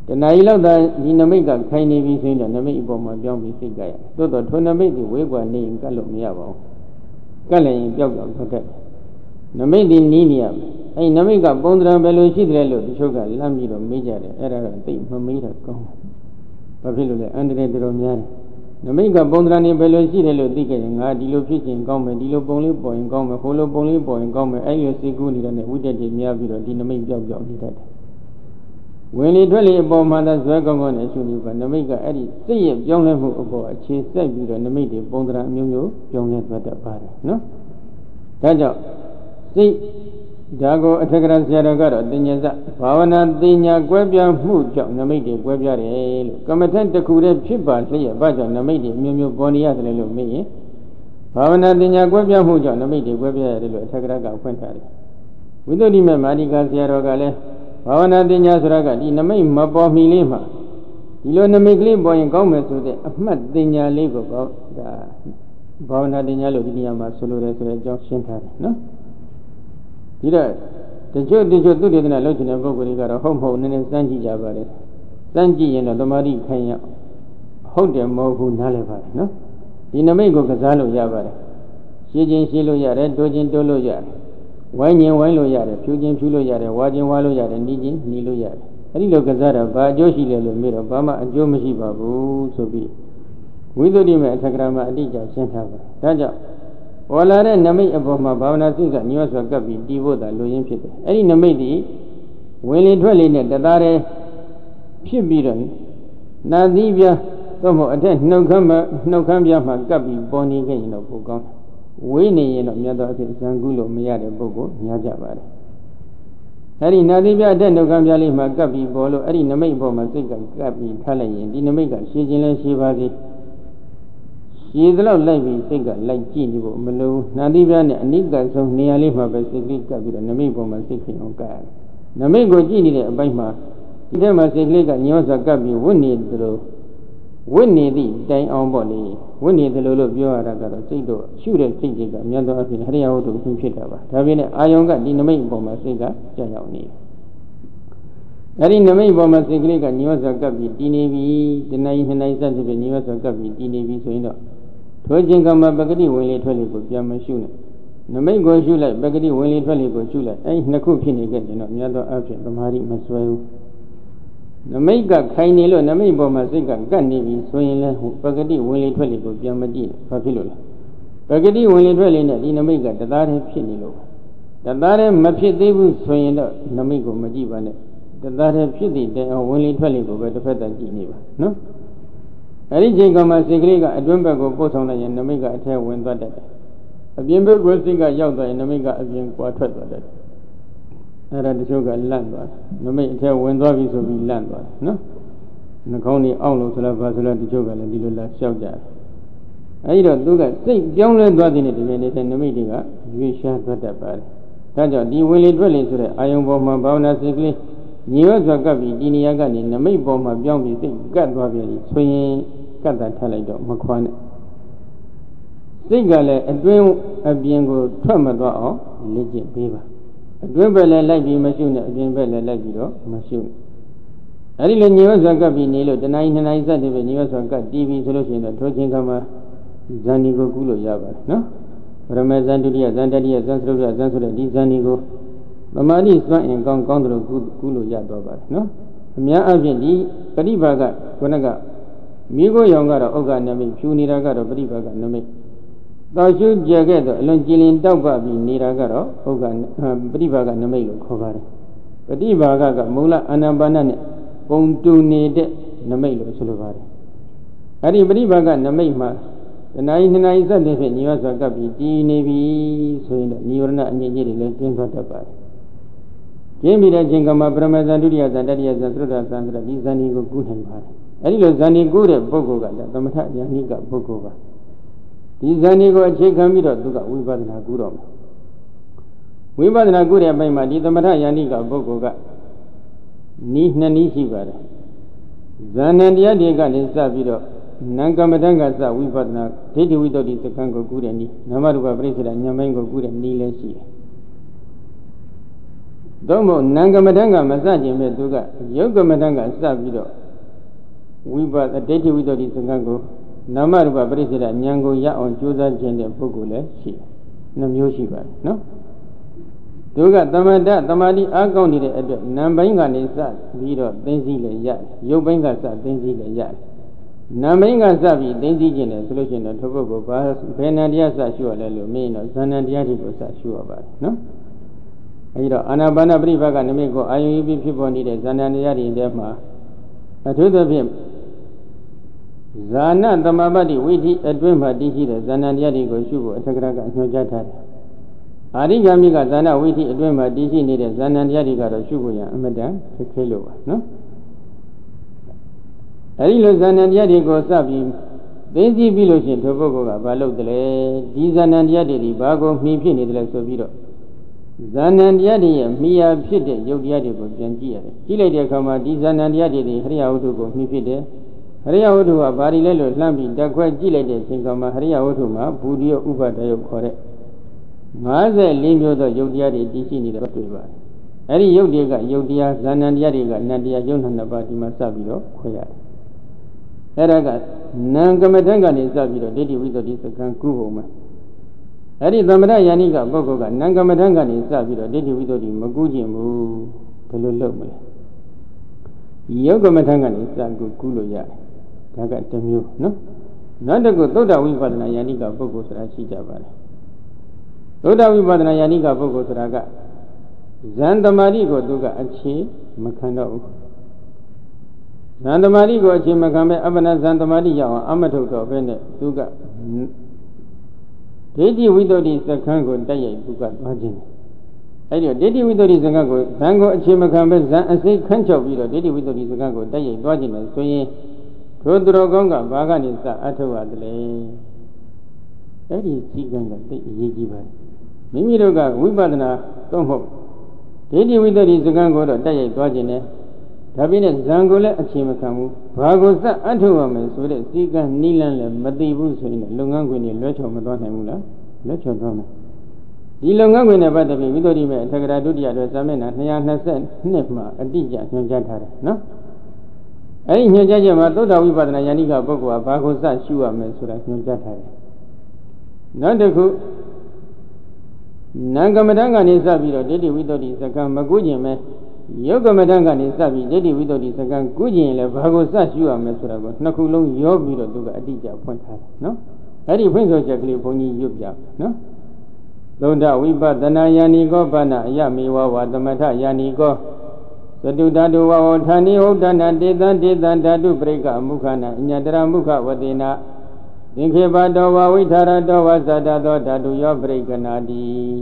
တဏှာကြီးလောက်သာဒီနမိတ်ကခိုင်နေပြီဆိုရင်နမိတ်အပေါ်မှာပြောင်းပြီးစိတ်ကရသို့တော့ထိုနမိတ်ကိုဝေးကွာနေရင်ကတ်လို့မရပါဘူးကတ်လည်းရင်ပျောက်ပျောက်ထွက်တတ်နမိတ်ဒီနီးနေရမယ်အဲ့နမိတ်ကပုံသဏ္ဍာန်ဘယ်လိုရှိတယ်လို့တချို့ကလမ်းပြီးတော့မေးကြတယ်အဲ့ဒါကသိမမေးတာကောင်းဘာဖြစ်လို့လဲအန္တရာယ်တော်များတယ်နမိတ်ကပုံသဏ္ဍာန်ဘယ်လိုရှိတယ်လို့သိခဲ့ရင်ငါဒီလိုဖြစ်ခြင်းကောင်းမယ်ဒီလိုပုံလေးပေါ်ရင်ကောင်းမယ်ဟိုလိုပုံလေးပေါ်ရင်ကောင်းမယ်အဲ့လိုစိတ်ကူးနေတဲ့နဲ့ဝိတ္တတွေများပြီးတော့ဒီနမိတ်ပျောက်ပျောက်နေတတ်တယ်ဝင်လေထွက်လေအပေါ်မှာသာဇွဲကောင်းကောင်းနဲ့ရှုနေပါနမိတ်ကအဲ့ဒီစိတ်ရဲ့ပြောင်းလဲမှုအပေါ်အခြေစိုက်ပြီးတော့နမိတ်တွေပုံသဏ္ဍာန်အမျိုးမျိုးပြောင်းလဲသွားတတ်ပါတယ်နော်ဒါကြောင့်စိတ်ဒါကိုအထက်ကရာဆရာတော်ကတော့တင်ညာစဘာဝနာတင်ညာကွဲပြားမှုကြောင့်နမိတ်တွေကွဲပြားတယ်လို့ကမ္မထတစ်ခုတည်းဖြစ်ပါလျက်ဘာကြောင့်နမိတ်တွေအမျိုးမျိုးပေါ်နေရတယ်လို့မေးရင်ဘာဝနာတင်ညာကွဲပြားမှုကြောင့်နမိတ်တွေကွဲပြားရတယ်လို့အထက်ကရာကဖွင့်ထားတယ်ဝိသုဒ္ဓိမေမာတိကဆရာတော်ကလည်းဘာဝနာတင်ညာဆိုတာကဒီနမိတ်မပေါ်မီလေးမှာဒီလိုနမိတ်ကလေးပေါ်ရင်ကောင်းမယ်ဆိုတဲ့အမှတ်တင်ညာလေးကိုဒါဘာဝနာတင်ညာလို့ဒီနေရာမှာဆိုလိုတယ်ဆိုတဲ့အကြောင်းရှင်းထားတယ်နော်ဒီတော့တချို့သူတေသနာလုပ်ချင်တဲ့ပုဂ္ဂိုလ်တွေကတော့ဟုတ်မဟုတ်နည်းနည်းစမ်းကြည့်ကြပါလေစမ်းကြည့်ရင်တော့သမာဓိခိုင်ရဟုတ်တယ်မဟုတ်ဘူးနားလည်ပါတယ်နော်ဒီနမိတ်ကိုကစားလို့ရပါတယ်ရှင်းချင်းရှင်းလို့ရတယ်တိုးချင်းတိုးလို့ရတယ်ဝိုင်းရင်ဝိုင်းလို့ရတယ်ဖြူချင်းဖြူလို့ရတယ်ဝါချင်းဝါလို့ရတယ်နီးချင်းနီးလို့ရတယ်အဲဒီလိုကစားတာဘာအကျိုးရှိလဲလို့မေးတော့ဘာမှအကျိုးမရှိပါဘူးဆိုပြီးဝိသုဒ္ဓိမေအထက်ကရာမှာအတိအကျရှင်းထားပါတယ်ဒါကြောင့်ပေါ်လာတဲ့နမိတ်အပေါ်မှာဘာဝနာစိတ်ကညှောစွာကပ်ပြီးတည်ဖို့သာလိုရင်းဖြစ်တယ်အဲ့ဒီနမိတ်ဒီဝင်လေထွက်လေနဲ့တသားတည်းဖြစ်ပြီးတော့နာသီးပြသို့မဟုတ်အထက်နှုတ်ခမ်းပြမှာကပ်ပြီးပေါ်နေခဲ့ရင်တော့ပိုကောင်းဝေးနေရင်တော့မြတ်သောအဖြစ်ဇံကုလို့မရတဲ့ပုဂ္ဂိုလ်များကြပါတယ်အဲ့ဒီနာသီးပြအထက်နှုတ်ခမ်းပြလေးမှာကပ်ပြီးပေါ်လို့အဲ့ဒီနမိတ်အပေါ်မှာစိတ်ကကပ်ပြီးထားလိုက်ရင်ဒီနမိတ်ကရှည်ခြင်းလဲရှည်ပါစေရည်သလောက်လိုက်ပြီးစိတ်ကလိုက်ကြည့်နေဖို့မလိုနာသီးပြနဲ့အနိကဆုံးနေရာလေးမှာပဲစိတ်ကလေးကပ်ပြီးတော့နမိတ်ပေါ်မှာစိတ်ခင်အောင်ကပ်ရတယ်နမိတ်ကိုကြည့်နေတဲ့အပိုင်းမှာဒီထဲမှာစိတ်ကလေးကညှောစွာကပ်ပြီးဝိနေသလိုဝိနေသည့်တိုင်အောင်ပေါ့လေဝိနေသလိုလို့ပြောရတာကတော့စိတ်တော့ရှုတဲ့စိတ်ကြီးကအများသောအဖြစ်ဟရိယဝတ္ထုဖြစ်တာပါဒါပြင်အာယုံကဒီနမိတ်ပေါ်မှာစိတ်ကကြောက်ရောက်နေတယ်အဲ့ဒီနမိတ်ပေါ်မှာစိတ်ကလေးကညှောစွာကပ်ပြီးတည်နေပြီတဏှာကြီးနှစ်နိုင်စသဖြင့်ညှောစွာကပ်ပြီးတည်နေပြီဆိုရင်တော့ထိုခြင်းကမှပဂတိဝင်လေထွက်လေကိုပြန်မရှုနဲ့နမိတ်ကိုရှုလိုက်ပဂတိဝင်လေထွက်လေကိုရှုလိုက်အဲ့နှစ်ခုဖြစ်နေကြတယ်တော့မြတ်သောအဖြစ်သမာဓိမစွဲဘူးနမိတ်ကခိုင်နေလို့နမိတ်ပေါ်မှာစိတ်ကကပ်နေပြီဆိုရင်လည်းပဂတိဝင်လေထွက်လေကိုပြန်မကြည့်နဲ့ဘာဖြစ်လို့လဲပဂတိဝင်လေထွက်လေနဲ့ဒီနမိတ်ကတသားတည်းဖြစ်နေလို့တသားတည်းမဖြစ်သေးဘူးဆိုရင်တော့နမိတ်ကိုမကြည့်ပါနဲ့တသားတည်းဖြစ်တဲ့တိုင်အောင်ဝင်လေထွက်လေကိုပဲတစ်ဖက်တည်းကြည့်နေပါနော်အဲ့ဒီချိန်ကမှစိတ်ကလေးကအတွင်းဘက်ကိုပို့ဆောင်လိုက်ရင်နမိတ်ကအထဲဝင်သွားတတ်တယ်အပြင်ဘက်ကိုစိတ်ကရောက်သွားရင်နမိတ်ကအပြင်ကွာထွက်သွားတတ်တယ်အဲ့ဒါတချို့ကလန့်သွားတယ်နမိတ်အထဲဝင်သွားပြီဆိုပြီးလန့်သွားတယ်နော်နှာခေါင်းကြီးအောင့်လို့ဆိုတော့ဘာဆိုတော့တချို့ကလည်းဒီလိုလာလျှောက်ကြတယ်အဲ့ဒီတော့သူကစိတ်ပြောင်းလဲသွားတဲ့ဒီနေ့နေတဲ့နမိတ်တွေကရွေ့ရှားသွားတတ်ပါတယ်ဒါကြောင့်ဒီဝင်လေထွက်လေဆိုတဲ့အာယုံပေါ်မှာဘာဝနာစိတ်ကလေးညီဝတ်စွာကပ်ပြီးဒီနေရာကနေနမိတ်ပေါ်မှာပြောင်းပြီးစိတ်ကပ်သွားပြီဆိုရင်ကပ်တာထားလိုက်တော့မခွာနဲ့စိတ်ကလည်းအတွင်းအပြင်ကိုထွက်မသွားအောင်လေ့ကျင့်ပေးပါအတွင်းဘက်လည်းလိုက်ပြီးမရှုနဲ့အပြင်ဘက်လည်းလိုက်ပြီးတော့မရှုနဲ့အဲဒီလိုညီဝတ်စွာကပ်ပြီးနေလို့တဏှာနှစ်နိုင်စတဲ့ပဲညီဝတ်စွာကပ်တီးပြီးဆိုလို့ရှိရင်တော့ထိုခြင်းကမှဇန်ဒီကိုကုလို့ရပါတယ်နော်ပရမေဇန်ဒုတိယဇန်တတိယဇန်သရုပ်ဇန်ဆိုတဲ့ဒီဇန်ဒီကိုသမာဓိစွန့်ရင်ကောင်းတယ်လို့ကုလို့ရတော့ပါတယ်နော်အများအားဖြင့်ဒီပရိပါကခုနကမိခိုးရောင်ကတော့ဥက္ကနမိတ်ဖြူနေတာကတော့ပရိပါကနမိတ်တော်ရှုကြခဲ့တော့အလွန်ကြည်လင်တောက်ပပြီးနေတာကတော့ဥက္ကပရိပါကနမိတ်လို့ခေါ်ပါတယ်ပရိပါကကမူလအာနာပါနနဲ့ပုံတူနေတဲ့နမိတ်လို့ဆိုလိုပါတယ်အဲ့ဒီပရိပါကနမိတ်မှာတဏှာကြီးနှစ်နာရီစတဲ့ဖြင့်ညီဝစွာကပ်ပြီးတည်နေပြီဆိုရင်တော့နိဝရဏအငြိအကျေးတွေလည်းကျင်းသွားတတ်ပါတယ်ကျင်းပြီးတဲ့ချိန်ကမှပရမဇန်ဒုတိယဇန်တတိယဇန်သရုပ်ဇန်ဆိုတဲ့ဒီဇန်ဒီကိုကုနိုင်ပါတယ်အဲဒီလိုဇန်ဒီကုတဲ့ပုဂ္ဂိုလ်ကသမထဉာဏိကပုဂ္ဂိုလ်ပါဒီဇန်ဒီကိုအခြေခံပြီးတော့သူကဝိပဿနာကုတော့မယ်ဝိပဿနာကုတဲ့အပိုင်းမှာဒီသမထဉာဏိကပုဂ္ဂိုလ်ကနီးနှစ်နည်းရှိပါတယ်ဇာဏတရားတွေကနေစပြီးတော့နံကမ္မဋ္ဌာန်းကစဝိပဿနာဒိဋ္ဌိဝိတ္တုစကံကိုကုတဲ့နည်းနာမရူပပရိစ္ဆေဒဉာဏ်ပိုင်းကိုကုတဲ့နည်းလည်းရှိတယ်သို့မဟုတ်နံကမထံကမစခြင်းမဲ့သူကယုတ်ကမထံကစပြီးတော့ဝိပဿနာဒိဋ္ဌိဝိတ္တိစကံကိုနာမရူပပရိစ္ဆေဒဉာဏ်ကိုရအောင်ကြိုးစားခြင်းတဲ့ပုဂ္ဂိုလ်လည်းရှိတယ်။နှမျိုးရှိပါတယ်နော်။သူကသမထသမာဓိအားကောင်းနေတဲ့အတွက်နံပိုင်းကနေစပြီးတော့သိသိလည်းရတယ်။ယုတ်ပိုင်းကစသိသိလည်းရတယ်။နံပိုင်းကစပြီးသိသိခြင်းတယ်ဆိုလို့ရှိရင်တော့ထိုပုဂ္ဂိုလ်ဘယ်နံတရားစရှုရလဲလို့မေးရင်တော့ဇာဏတရားတွေကိုစရှုရပါတယ်နော်။အဲဒီတော့အာနာပါနပရိပါကနမိတ်ကိုအာယုယူပြီးဖြစ်ပေါ်နေတဲ့ဇာဏတရားတွေထဲမှာအထူးသဖြင့်ဇာဏသမပတ္တိဝိဓိအတွင်းမှာတည်ရှိတဲ့ဇာဏတရားတွေကိုရှုဖို့အထက်ကရကညွှန်ကြားထားတယ်။အာရိယာမိကဇာဏဝိဓိအတွင်းမှာတည်ရှိနေတဲ့ဇာဏတရားတွေကတော့ရှုဖို့ရအမှန်တန်ခက်ခဲလို့ပါနော်။အဲဒီလိုဇာဏတရားတွေကိုစပြီးသိသိပြီးလို့ရှိရင်ထိုပုဂ္ဂိုလ်ကဘာလုပ်တယ်လဲဒီဇာဏတရားတွေဘာကိုမှီဖြစ်နေတယ်လဲဆိုပြီးတော့ဇာဏတရားတွေရဲ့မိယာဖြစ်တဲ့ယုတ်တရားတွေကိုပြန်ကြည့်ရတယ်။ကြည့်လိုက်တဲ့အခါမှာဒီဇာဏတရားတွေဟရိယဝတ္ထုကိုမှီဖြစ်တယ်ဟရိယဝတ္ထုကဘာတွေလဲလို့လှမ်းပြီးတက်ခွဲကြည့်လိုက်တဲ့အချိန်ကမှဟရိယဝတ္ထုမှာဘူရိယဥပဒယုတ်ခေါ်တဲ့54မျိုးသောယုတ်တရားတွေတည်ရှိနေတယ်တွေ့ပါတယ်။အဲဒီယုတ်တွေကယုတ်တရားဇာဏတရားတွေကနတ်တရားယုတ်နှစ်ပါးဒီမှာစပြီးတော့ခွဲရတယ်။အဲဒါကနံကမထံကနေစပြီးတော့ဒိဋ္ဌိဝိတ္တိစကံကုဖို့မှာအဲဒီသမထယာနိကပုဂ္ဂိုလ်ကနံကမထံကနေစပြီးတော့ဒိဋ္ဌိဝိတ္တိမကူးခြင်းဘူးဘယ်လိုလုပ်မလဲ။ယုတ်ကမထံကနေစကူးလို့ရတယ်။ဒါကတစ်မျိုးနော်နောက်တစ်ခုသုဒ္ဓဝိပဿနာယာနိကပုဂ္ဂိုလ်ဆိုတာရှိကြပါတယ်သုဒ္ဓဝိပဿနာယာနိကပုဂ္ဂိုလ်ဆိုတာကဇန်သမารိကိုသူကအခြေမခံတော့ဘူးဇန်သမารိကိုအခြေမခံပဲအပ္ပနာဇန်သမารိရအောင်အမထုတ်တော့ပဲနဲ့သူကဒိဋ္ဌိဝိတ္တိစက္ခန်းကိုတက်ရိုက်သူကသွားခြင်းအဲ့ဒီဒိဋ္ဌိဝိတ္တိစက္ခန်းကိုဇန်ကိုအခြေမခံပဲဇန်အစိတ်ခန့်ချုပ်ပြီးတော့ဒိဋ္ဌိဝိတ္တိစက္ခန်းကိုတက်ရိုက်သွားခြင်းလို့ဆိုရင်တို့သူတော်ကောင်းကဘာကနေစအထုတ်ရတယ်လဲအဲ့ဒီစည်းကမ်းကသိအရေးကြီးပါတယ်မိမိတို့ကဝိပဿနာသုံးဖို့ဒိဋ္ဌိဝိတ္တိစကံကိုတော့တက်ရိုက်သွားခြင်းနဲ့ဒါပြင်းနဲ့ဇံကိုလည်းအခြေမခံဘူးဘာကိုစအထုတ်ရမယ်ဆိုတဲ့စည်းကမ်းနိလန်းလည်းမသိဘူးဆိုရင်လုပ်ငန်းခွင်တွေလွှဲချော်မသွားနိုင်ဘူးလားလွှဲချော်သွားမယ်ဒီလုပ်ငန်းခွင်နဲ့ပတ်သက်ပြီးဝိတ္တိမဲ့အထက်ကရာဒုတိယအတွက်စာမျက်နှာ222မှာအတိအကျညွှန်ကြားထားတယ်နော်အဲ့ဒီညွှန်ကြားချက်မှာသုဒ္ဓဝိပဿနာယာနိကပုဂ္ဂိုလ်ကဘာကိုစရှုရမယ်ဆိုတာညွှန်ကြားထားတယ်နောက်တစ်ခုနံကမထံကနေစပြီးတော့ဒိဋ္ဌိဝိတ္တိစကံမကုကျင်မဲ့ယုတ်ကမထံကနေစပြီးဒိဋ္ဌိဝိတ္တိစကံကုကျင်လည်းဘာကိုစရှုရမယ်ဆိုတာကိုနှစ်ခုလုံးရောပြီးတော့သူကအတိအကျဖွင့်ထားတယ်နော်အဲ့ဒီဖွင့်ဆိုချက်ကလေးဘုန်းကြီးရွတ်ပြနော်သုဒ္ဓဝိပဿနာယာနိကောဘာနာအယမေဝဝသမထယာနိကောသတုဓာတုဝဝဌာနိဟုတ်တနာတေတံဓာတုပရိက္ခမုခနာအညတရမုခဝတေနာသင်္ခေပတောဝဝိထာရတောဝဇာတသောဓာတုယောပရိက္ခနာတိ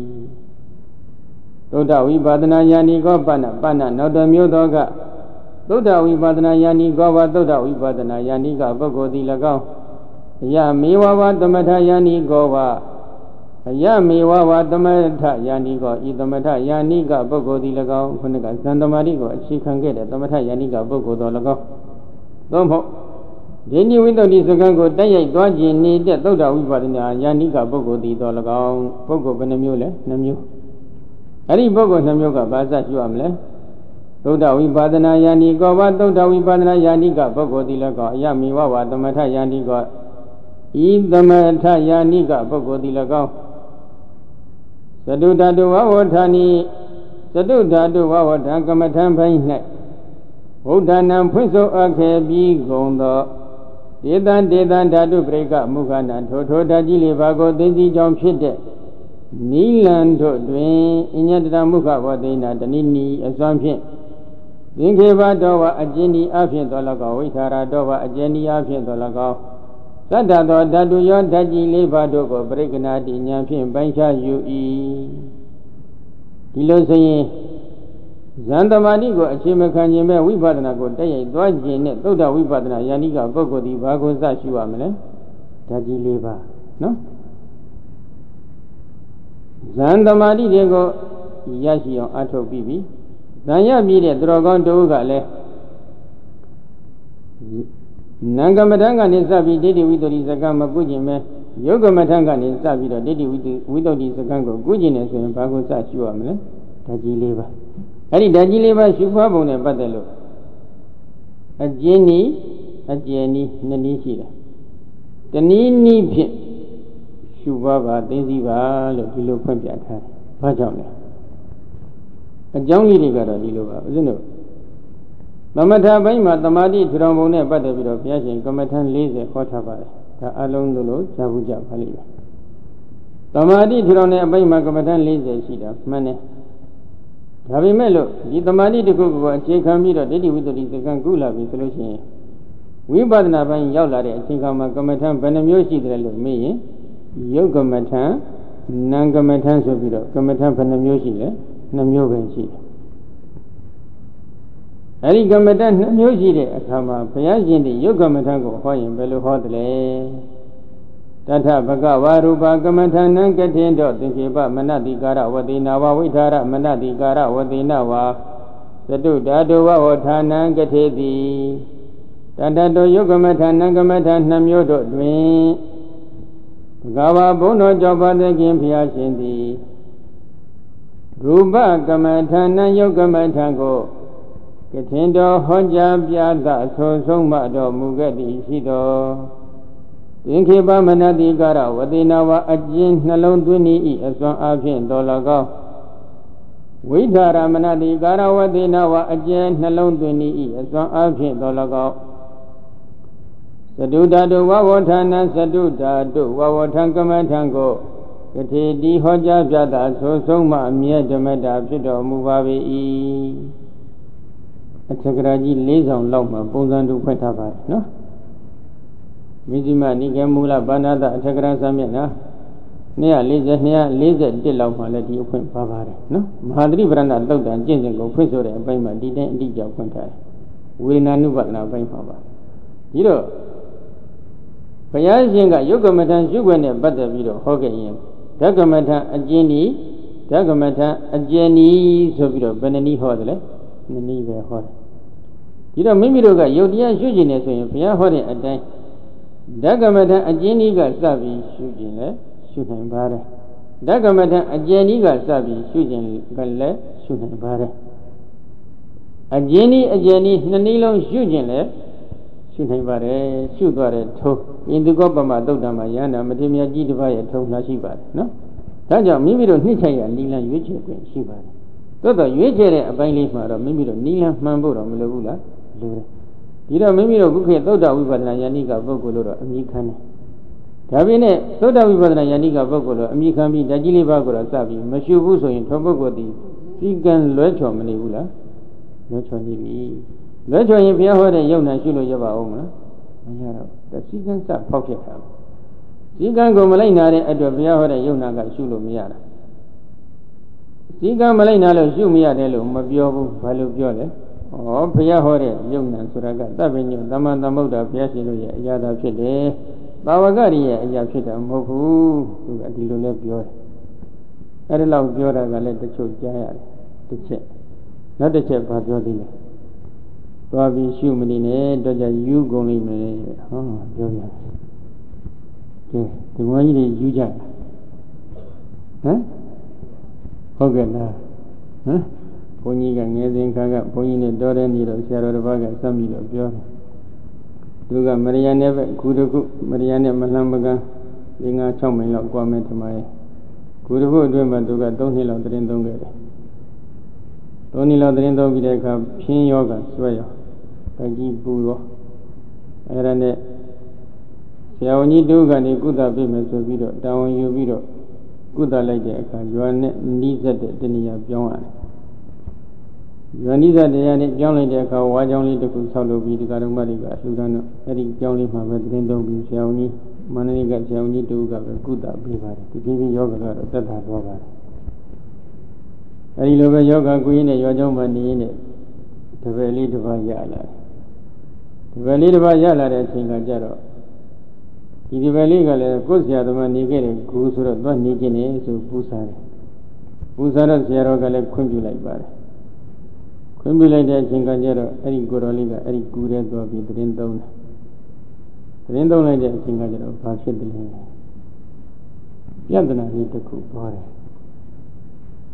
သုဒ္ဓဝိပဿနာယာနိကောပဏနောက်တစ်မျိုးသောကသုဒ္ဓဝိပဿနာယာနိကောဝသုဒ္ဓဝိပဿနာယာနိကပုဂ္ဂိုလ်သည်၎င်းအယမေဝဝသမထယာနိကောဝအယမေဝဝသမထယာနိကောဤသမထယာနိကပုဂ္ဂိုလ်သည်၎င်းခုနကဇန်သမารိကိုအခြေခံခဲ့တဲ့သမထယာနိကပုဂ္ဂိုလ်တော်၎င်းသို့မဟုတ်ဒိဋ္ဌိဝိတ္တိစကံကိုတက်ရိုက်သွားခြင်းနေတဲ့သုဒ္ဓဝိပဿနာယာနိကပုဂ္ဂိုလ်သည်တော်၎င်းပုဂ္ဂိုလ်ဘယ်နှမျိုးလဲ2မျိုးအဲ့ဒီပုဂ္ဂိုလ်2မျိုးကဘာစရှုရမလဲသုဒ္ဓဝိပဿနာယာနိကောဝသုဒ္ဓဝိပဿနာယာနိကပုဂ္ဂိုလ်သည်၎င်းအယမေဝဝသမထယာနိကောဤသမထယာနိကပုဂ္ဂိုလ်သည်၎င်းသတုဓာတုဝဝဌာနိသတုဓာတုဝဝဌာကမ္မထံပိုင်း၌ဘုဒ္ဓနာဖွင့်ဆိုအပ်ခဲ့ပြီးကုန်သောဒေသဓာတုပရိက္ခမုခနာထိုဓာတ်ကြီးလေးပါကိုသိသိကြောင့်ဖြစ်တဲ့နိလန်တို့တွင်အညတရမုခဝတေနာတဏိနီအစွမ်းဖြင့်သင်္ခေဘတော်ဝအကျဉ်းဤအဖြစ်တော်၎င်းဝိထာရတော်ဝအကျဉ်းဤအဖြစ်တော်၎င်းသတ္တသောဓာတုယောဓာတ်ကြီးလေးပါတို့ကိုပရိက္ခဏာတိဉာဏ်ဖြင့်ပိုင်းခြားယူ၏ဒီလိုဆိုရင်ဇန်သမารိကိုအခြေမခံခြင်းပဲဝိပဿနာကိုတက်ရိုက်သွားခြင်းနဲ့သုဒ္ဓဝိပဿနာယာနိကပုဂ္ဂိုလ်ဒီဘာကိုစရှုရမလဲဓာတ်ကြီးလေးပါနော်ဇန်သမารိတွေကိုရရှိအောင်အထုတ်ပြီးပြီဇန်ရပြီးတဲ့သူတော်ကောင်းတို့ကလည်းနံကမထံကနေစပြီးဒိဋ္ဌိဝိတ္တိစကံမကုကျင်မဲ့ယုတ်ကမထံကနေစပြီးတော့ဒိဋ္ဌိဝိတ္တိစကံကိုကုကျင်နေဆိုရင်ဘာကိုစရှုရမလဲဓာတ်ကြီးလေးပါအဲ့ဒီဓာတ်ကြီးလေးပါရှုပွားပုံနဲ့ပတ်သက်လို့အကျဉ်းဤအကျယ်ဤနှစ်နည်းရှိတယ်တနည်းနည်းဖြင့်ရှုပွားပါသိသိပါလို့ဒီလိုဖွင့်ပြထားတယ်ဘာကြောင့်လဲအကြောင်းလေးတွေကတော့ဒီလိုပါဦးဇင်းတို့သမထဘိုင်းမှာသမာဓိထူထောင်ပုံနဲ့ပတ်သက်ပြီးတော့ဘုရားရှင်ကမ္မထံ40ဟောထားပါတယ်ဒါအလုံးစုံလို့ကြားဘူးကြပါလိမ့်မယ်သမာဓိထူထောင်တဲ့အပိုင်းမှာကမ္မထံ40ရှိတာမှန်တယ်ဒါပေမဲ့လို့ဒီသမာဓိတစ်ခုကိုအခြေခံပြီးတော့ဒိဋ္ဌိဝိတ္တိစကံကုလာပြီဆိုလို့ရှိရင်ဝိပဿနာပိုင်းရောက်လာတဲ့အချိန်ခါမှာကမ္မထံဘယ်နှမျိုးရှိတယ်လို့မေးရင်ယုတ်ကမ္မထံနာမ်ကမ္မထံဆိုပြီးတော့ကမ္မထံဘယ်နှမျိုးရှိလဲ2မျိုးပဲရှိတယ်အဲဒီကမ္မထံ2မျိုးရှိတဲ့အခါမှာဘုရားရှင်ဒီယုတ်ကမ္မထံကိုဟောရင်ဘယ်လိုဟောတယ်လဲတထဘဂဝရူပကမ္မထံနံကထေတောသင်္ခေပမနတိကာရဝတိနာဝဝိထာရမနတိကာရဝတိနာဝသတုဓာတုဝဟောဌာနံကထေတိတထတောယုတ်ကမ္မထံနံကမ္မထံ2မျိုးတို့တွင်ဘဂဝါဘုန်းတော်ကြောင့်ပါသခင်ဘုရားရှင်သည်ရူပကမ္မထံနံယုတ်ကမ္မထံကိုကထင်တော်ဟောကြားပြသအဆိုဆုံးမတော်မူခဲ့သည်ရှိတော်သင်္ခေပမနတိကာရဝတိနာဝအကျဉ်နှလုံးသွင်း၏အစွမ်းအားဖြင့်တော်၎င်းဝိထာရမနတိကာရဝတိနာဝအကျဉ်နှလုံးသွင်း၏အစွမ်းအားဖြင့်တော်၎င်းသတုဓာတုဝဝဌာနသတုဓာတုဝဝထံကမ္မထံကိုကတိတိဟောကြားပြသဆိုဆုံးမအမြဲဓမ္မတာဖြစ်တော်မူပါ၏အထက်ကရာကြီး၄ဆောင်လောက်မှာပုံစံတူဖွင့်ထားပါတယ်နော်မိဇိမနိကေမူလဘာနာတအထက်ကရာစာမျက်နှာ240-241လောက်မှာလည်းဒီအဖွင့်ပါပါတယ်နော်မဟာသတိပရဏသုတ်တံကျင့်စဉ်ကိုဖွင့်ဆိုတဲ့အပိုင်းမှာဒီတိုင်းအတိအကျဖွင့်ထားတယ်ဝေဒနာနုပါဒနာပိုင်းမှာပါဒီတော့ဘုရားရှင်ကယုတ်ကမ္မထံရှုွက်နဲ့ပတ်သက်ပြီးတော့ဟောခဲ့ရင်ဓကမ္မထံအကျဉ်းဤဓကမ္မထံအကျဉ်းဤဆိုပြီးတော့ဘယ်နှနည်းဟောတယ်လဲ2နည်းပဲဟောတယ်ဒီတော့မိမိတို့ကယုတ်တရားရှုကျင်နေဆိုရင်ဘုရားဟောတဲ့အတိုင်းဓကမ္မထံအကျဉ်းဤကစပြီးရှုကျင်လဲရှုနိုင်ပါတယ်ဓကမ္မထံအကျဉ်းဤကစပြီးရှုကျင်ကလည်းရှုနိုင်ပါတယ်အကျဉ်းဤအကျဉ်းဤ2နည်းလုံးရှုကျင်လဲရှုနိုင်ပါတယ်ရှုသွားတဲ့ထုံးဣန္ဒုကောပမသုတ်တံမှာယန္တာမထေမြတ်ကြီးတစ်ပါးရဲ့ထုံးလာရှိပါတယ်နော်ဒါကြောင့်မိမိတို့နှိမ့်ချရနီလန်ရွေးချယ်ခွင့်ရှိပါတယ်သို့တော့ရွေးချယ်တဲ့အပိုင်းလေးမှာတော့မိမိတို့နီလန်မှန်ဖို့တော့မလိုဘူးလားလိုတယ်ဒီတော့မိမိတို့ခုခေတ်သုဒ္ဓဝိပဿနာယန္တိကပုဂ္ဂိုလ်လို့တော့အမိခံတယ်ဒါပေမဲ့သုဒ္ဓဝိပဿနာယန္တိကပုဂ္ဂိုလ်လို့အမိခံပြီးဓာတ်ကြီးလေးပါးကိုတော့စပြီးမရှုဘူးဆိုရင်ထိုပုဂ္ဂိုလ်ဒီစီကံလွဲချော်မနေဘူးလားလွဲချော်နေပြီလွဲချော်ရင်ဘုရားဟောတဲ့ယုံနာရှုလို့ရပါဦးမလားမရတော့ဒါစီကံစဖောက်ဖြစ်တာစီကံကိုမလိုက်နာတဲ့အတွက်ဘုရားဟောတဲ့ယုံနာကရှုလို့မရတာစီကံမလိုက်နာလို့ရှုမရတယ်လို့မပြောဘူးဘာလို့ပြောလဲဩဘုရားဟောတဲ့ယုံနာဆိုတာကသဗ္ဗညုသမ္မာသမ္ဗုဒ္ဓဘုရားရှင်တို့ရဲ့အရာသာဖြစ်တယ်ဘာဝကရိရဲ့အရာဖြစ်တာမဟုတ်ဘူးသူကဒီလိုလဲပြောတယ်အဲ့ဒီလောက်ပြောတာကလည်းတချို့ကြားရတယ်တစ်ချက်နောက်တစ်ချက်ဘာပြောသေးလဲသွားပြီးရှုမနေနဲ့တော့ကြယူကုန်လိမ့်မယ်ဟောပြောပြတယ်ကဲဒီမကြီးတွေယူကြဟမ်ဟုတ်ကဲ့လားဟမ်ဘုန်းကြီးကငယ်စဉ်ခါကဘုန်းကြီးနဲ့တော်တဲ့နေတော့ဆရာတော်တစ်ပါးကစမ်းပြီးတော့ပြောတယ်သူကမရိယာနဲ့ပဲခုတခုမရိယာနဲ့မလှမ်းမကန်း5-6မိနစ်လောက်ကြွားမယ်ထင်ပါရဲ့ခုတခုအတွင်းမှာသူက3နှစ်လောက်သတင်းသုံးခဲ့တယ်3နှစ်လောက်သတင်းသုံးပြီးတဲ့အခါဖြင်းယောဂဆွဲရောတကြီးပူရောအဲ့ဒါနဲ့ဆရာဝန်ကြီးတို့ကနေကုသပေးမယ်ဆိုပြီးတော့တာဝန်ယူပြီးတော့ကုသလိုက်တဲ့အခါရွာနဲ့နီးစပ်တဲ့တဏှာပြောင်းရတယ်ရွာနီးစပ်တရားနဲ့ပြောင်းလိုက်တဲ့အခါဝါကြောင်းလေးတစ်ခုဆောက်လုပ်ပြီးဒီကရုံမတွေကလှူဒါန်းတော့အဲ့ဒီပြောင်းလေးမှာပဲသတင်းသုံးပြီးဆရာဝန်ကြီးမန္တလေးကဆရာဝန်ကြီးတို့ကပဲကုသပေးပါတယ်ဒီပြင်းယောဂကတော့တက်တာသွားပါတယ်အဲ့ဒီလိုပဲယောဂကိုရင်းနဲ့ရွာကြောင်းမှာနေရင်းနဲ့တပည့်လေးတစ်ပါးရလာတယ်တပည့်လေးတစ်ပါးရလာတဲ့အချိန်ကကြတော့ဒီတပည့်လေးကလည်းကိုယ်ဆရာသမားနေခဲ့တဲ့ဂူဆိုတော့သွားနေခြင်းနဲ့ဆိုပူဇာတယ်ပူဇာတော့ဆရာတော်ကလည်းခွင့်ပြုလိုက်ပါတယ်ခွင့်ပြုလိုက်တဲ့အချိန်ကကြတော့အဲ့ဒီကိုတော်လေးကအဲ့ဒီဂူထဲသွားပြီးသတင်းသုံးတယ်သတင်းသုံးလိုက်တဲ့အချိန်ကကြတော့ဘာဖြစ်တယ်လဲပြဿနာလေးတစ်ခုပေါ်တယ်တ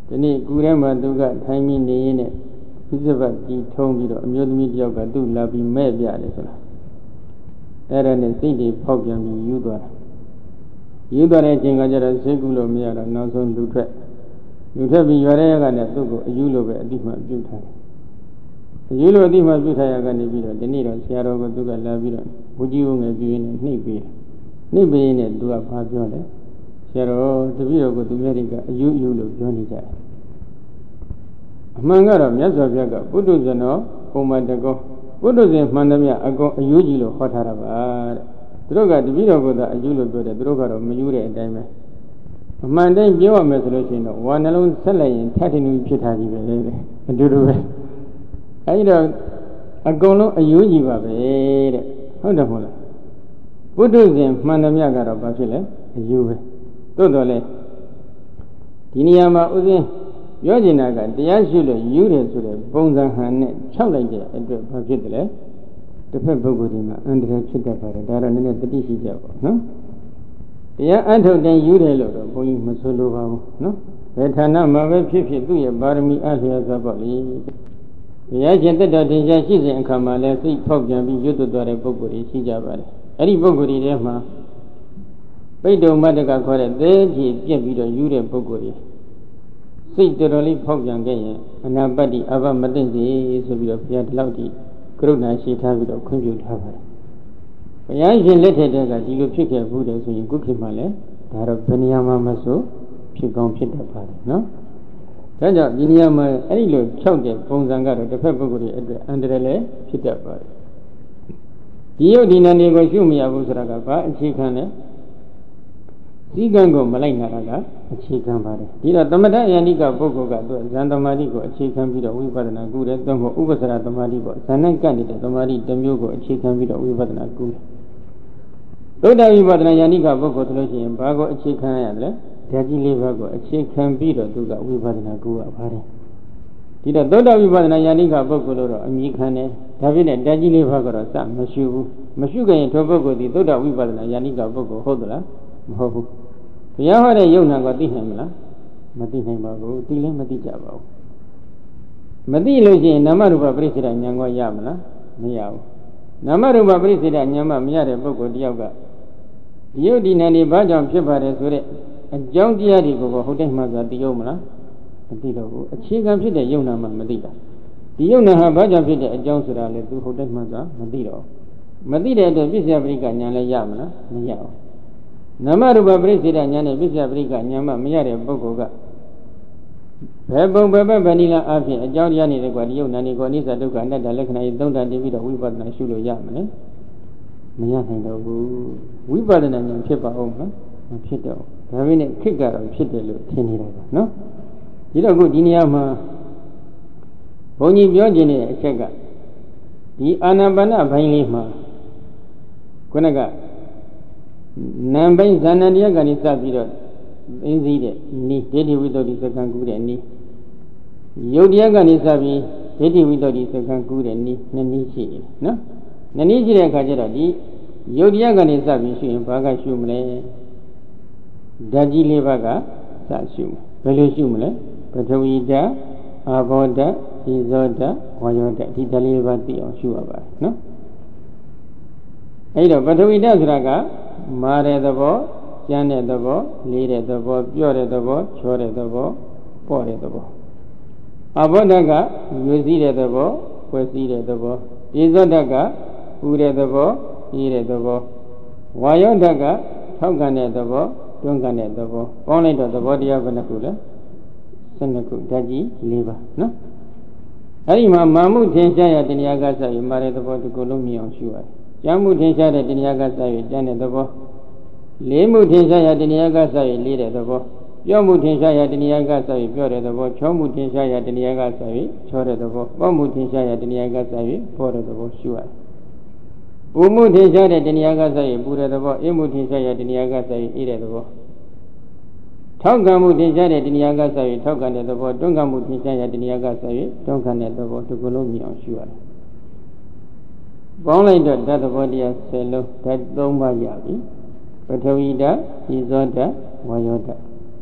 ဒီနေ့ကူထဲမှာသူကထိုင်ပြီးနေရင်းနဲ့ပြစ္ဆပတ်ကြီးထုံးပြီးတော့အမျိုးသမီးတယောက်ကသူ့လာပြီးမဲ့ပြတယ်ဆိုတာအဲ့ဒါနဲ့စိတ်တွေဖောက်ပြန်ပြီးယူသွားတာယူသွားတဲ့အချိန်ကကျတော့စိတ်ကူးလို့မရတော့နောက်ဆုံးလူထွက်ပြီးရွာတဲ့ရကနဲ့သူ့ကိုအယူလိုပဲအတိမှပြုတ်ထားတယ်အယူလိုအတိမှပြုတ်ထားရကနေပြီးတော့ဒီနေ့တော့ဆရာတော်ကသူကလာပြီးတော့ဘုကြီးဦးငယ်ပြင်းနေနှိပ်ပေးတယ်နှိပ်ပေးနေသူကဘာပြောလဲဆရာတော်တပည့်တော်ကသူများတွေကအယူလို့ပြောနေကြတယ်အမှန်ကတော့မြတ်စွာဘုရားကပုထုဇဏောပုံမှန်တကောပုထုဇဉ်မှန်သမျှအကုန်အယူကြီးလို့ဟောထားတာပါတဲ့သူတို့ကတပည့်တော်ကသာအယူလို့ပြောတယ်သူတို့ကတော့မယူတဲ့အတိုင်းပဲအမှန်တိုင်းပြောရမယ်ဆိုလို့ရှိရင်တော့ဝါနှလုံးဆက်လိုက်ရင်ထထင်းထင်းဖြစ်ထားပြီပဲအတူတူပဲအဲဒီတော့အကုန်လုံးအယူကြီးပါပဲတဲ့ဟုတ်တယ်မဟုတ်လားပုထုဇဉ်မှန်သမျှကတော့ဘာဖြစ်လဲအယူပဲသို့တော်လည်းဒီနေရာမှာဥစဉ်ပြောချင်တာကတရားရှိလို့ယူတယ်ဆိုတဲ့ပုံစံဟန်နဲ့ခြောက်လိုက်တဲ့အတွက်ဘာဖြစ်တယ်လဲတစ်ဖက်ပုဂ္ဂိုလ်ဒီမှာအန္တရာယ်ဖြစ်တတ်ပါတယ်ဒါတော့နည်းနည်းတတိရှိကြပါနော်တရားအထုတ်တဲ့ယူတယ်လို့တော့ဘုန်းကြီးမဆိုလိုပါဘူးနော်ဘယ်ဌာနမှာပဲဖြစ်ဖြစ်သူ့ရဲ့ပါရမီအလျော်စွာပေါ့လေတရားရှင်တက်တော်တင်ရှားရှိစဉ်အခါမှာလည်းစိတ်ဖောက်ပြန်ပြီးရွတ်သွသွားတဲ့ပုဂ္ဂိုလ်တွေရှိကြပါတယ်အဲ့ဒီပုဂ္ဂိုလ်တွေထဲမှာပိဋ္ဌုမတ္တကခေါ်တဲ့သဲကြီးပြက်ပြီးတော့ယူတဲ့ပုဂ္ဂိုလ်တွေစိတ်တော်တော်လေးဖောက်ပြန်ခဲ့ရင်အနာပတ္တိအဘမသိစေဆိုပြီးတော့ဘုရားဒီလောက်ထိကရုဏာရှိထားပြီးတော့ခွင့်ပြုထားပါတယ်ဘုရားရှင်လက်ထက်ကဒီလိုဖြစ်ခဲ့ဘူးတယ်ဆိုရင်ခုခေတ်မှာလည်းဒါတော့ဘယ်နေရာမှာမဆိုဖြစ်ကောင်းဖြစ်တတ်ပါတယ်နော်ဒါကြောင့်ဒီနေရာမှာအဲ့ဒီလိုဖြောက်တဲ့ပုံစံကတော့တစ်ဖက်ပုဂ္ဂိုလ်ရဲ့အတွက်အန္တရာယ်လည်းဖြစ်တတ်ပါတယ်ဒီယုတ်ဒီနာနေကိုရှုမရဘူးဆိုတာကဘာအခြေခံလဲစည်းကမ်းကိုမလိုက်နာတာကအခြေခံပါတယ်ဒီတော့သမထယန္တိကပုဂ္ဂိုလ်ကသူဇန်သမာဓိကိုအခြေခံပြီးတော့ဝိပဿနာကုတယ်သို့မဟုတ်ဥပ္ပစရသမာဓိပေါ့ဇန်နဲ့ကပ်နေတဲ့သမာဓိတစ်မျိုးကိုအခြေခံပြီးတော့ဝိပဿနာကုတယ်သုဒ္ဓဝိပဿနာယန္တိကပုဂ္ဂိုလ်ဆိုလို့ရှိရင်ဘာကိုအခြေခံရလဲဓာတ်ကြီးလေးပါးကိုအခြေခံပြီးတော့သူကဝိပဿနာကုရပါတယ်ဒီတော့သုဒ္ဓဝိပဿနာယန္တိကပုဂ္ဂိုလ်လို့တော့အမိခံတယ်ဒါဖြစ်တဲ့ဓာတ်ကြီးလေးပါးကတော့စမရှိဘူးမရှိခင်ထိုပုဂ္ဂိုလ်ဒီသုဒ္ဓဝိပဿနာယန္တိကပုဂ္ဂိုလ်ဟုတ်သလားမဟုတ်ဘူးဘုရားဟောတဲ့ယုံနာကိုသိနိုင်မလားမသိနိုင်ပါဘူးသိလည်းမသိကြပါဘူးမသိလို့ရှိရင်နာမရူပပရိစ္ဆေဒဉာဏ်ကိုရမလားမရဘူးနာမရူပပရိစ္ဆေဒဉာဏ်မှမရတဲ့ပုဂ္ဂိုလ်တယောက်ကဒီယုတ်ဒီနာနေဘာကြောင့်ဖြစ်ပါတယ်ဆိုတဲ့အကြောင်းတရားတွေကိုဟုတ်တိုင်းမှသာသိအောင်မလားမသိတော့ဘူးအခြေခံဖြစ်တဲ့ယုံနာမှမသိတာဒီယုံနာဟာဘာကြောင့်ဖြစ်တဲ့အကြောင်းဆိုတာလေသူဟုတ်တိုင်းမှသာမသိတော့မသိတဲ့အတွက်ပစ္စယပရိက္ခဉာဏ်လည်းရမလားမရဘူးနာမရူပပရိစ္ဆေဒဉာဏ်နဲ့ပစ္စယပရိက္ခဉာဏ်မှမရတဲ့ပုဂ္ဂိုလ်ကဘယ်ပုံဘယ်ဘက်ဗဏိလအဖြစ်အကြောင်းတရားနေတဲ့ကွာဒီယုတ်နာနေကိုအနိစ္စဒုက္ခအနတ္တလက္ခဏာကြီးသုံးတာတင်ပြီးတော့ဝိပဿနာရှုလို့ရမလဲမရနိုင်တော့ဘူးဝိပဿနာဉာဏ်ဖြစ်ပါအောင်နော်မဖြစ်တော့ဒါပေမဲ့ခေတ်ကတော့ဖြစ်တယ်လို့ထင်နေတာပါနော်ဒီတော့အခုဒီနေရာမှာဘုန်းကြီးပြောခြင်းတဲ့အချက်ကဒီအာနာပါနဘိုင်းလေးမှာခုနကနံပိုင်းဇာဏတရားကနေစပြီးတော့သိသိတဲ့နိဒိဋ္ဌိဝိတ္တုစကံကူးတဲ့နိယုတ်တရားကနေစပြီးဒိဋ္ဌိဝိတ္တုစကံကူးတဲ့နိနှစ်နည်းရှိတယ်နော်နှစ်နည်းရှိတဲ့အခါကျတော့ဒီယုတ်တရားကနေစပြီးရှုရင်ဘာကရှုမလဲဓာတ်ကြီးလေးပါးကစရှုဘယ်လိုရှုမလဲပထဝီဓာတ်အာဘောဓာတ်ဒီဇောဓာတ်ဝါယောဓာတ်ဒီဓာတ်လေးပါးသိအောင်ရှုရပါတယ်နော်အဲ့တော့ပထဝီဓာတ်ဆိုတာကမာတဲ့သဘောကျန်းတဲ့သဘောလေးတဲ့သဘောပြော့တဲ့သဘောချောတဲ့သဘောပေါ့တဲ့သဘောအဘောဓာတ်ကရွေးစည်းတဲ့သဘောဖွဲ့စည်းတဲ့သဘောဒီဇောဓာတ်ကပူတဲ့သဘောအေးတဲ့သဘောဝါယောဓာတ်ကထောက်ကန်တဲ့သဘောတွန်းကန်တဲ့သဘောပေါင်းလိုက်တော့သဘောတရားဘယ်နှခုလဲ12ခုဓာတ်ကြီး၄ပါးနော်အဲ့ဒီမှာမာမှုထင်ရှားရတဏှာကစပြီးမာတဲ့သဘောတစ်ခုလုံးမြင်အောင်ရှုရတယ်ကျမ်းမှုထင်ရှားတဲ့တဏှာကစပြီးကျမ်းတဲ့သဘောလေးမှုထင်ရှားရတဏှာကစပြီးလေးတဲ့သဘောပြောမှုထင်ရှားရတဏှာကစပြီးပြောတဲ့သဘောချောမှုထင်ရှားရတဏှာကစပြီးချောတဲ့သဘောပေါ့မှုထင်ရှားရတဏှာကစပြီးပေါ့တဲ့သဘောရှုရတယ်ပူမှုထင်ရှားတဲ့တဏှာကစပြီးပူတဲ့သဘောအေးမှုထင်ရှားရတဏှာကစပြီးအေးတဲ့သဘောထောက်ကံမှုထင်ရှားတဲ့တဏှာကစပြီးထောက်ကန်တဲ့သဘောတွန်းကန်မှုထင်ရှားရတဏှာကစပြီးတွန်းကန်တဲ့သဘောဒီကုလုံးမြင်အောင်ရှုရတယ်ပေါင်းလိုက်တော့ဓာတ်သဘောတရား10လုံးဓာတ်3ပါးရပြီပထဝီဓာတ်ဒီဇောဓာတ်ဝါယောဓာတ်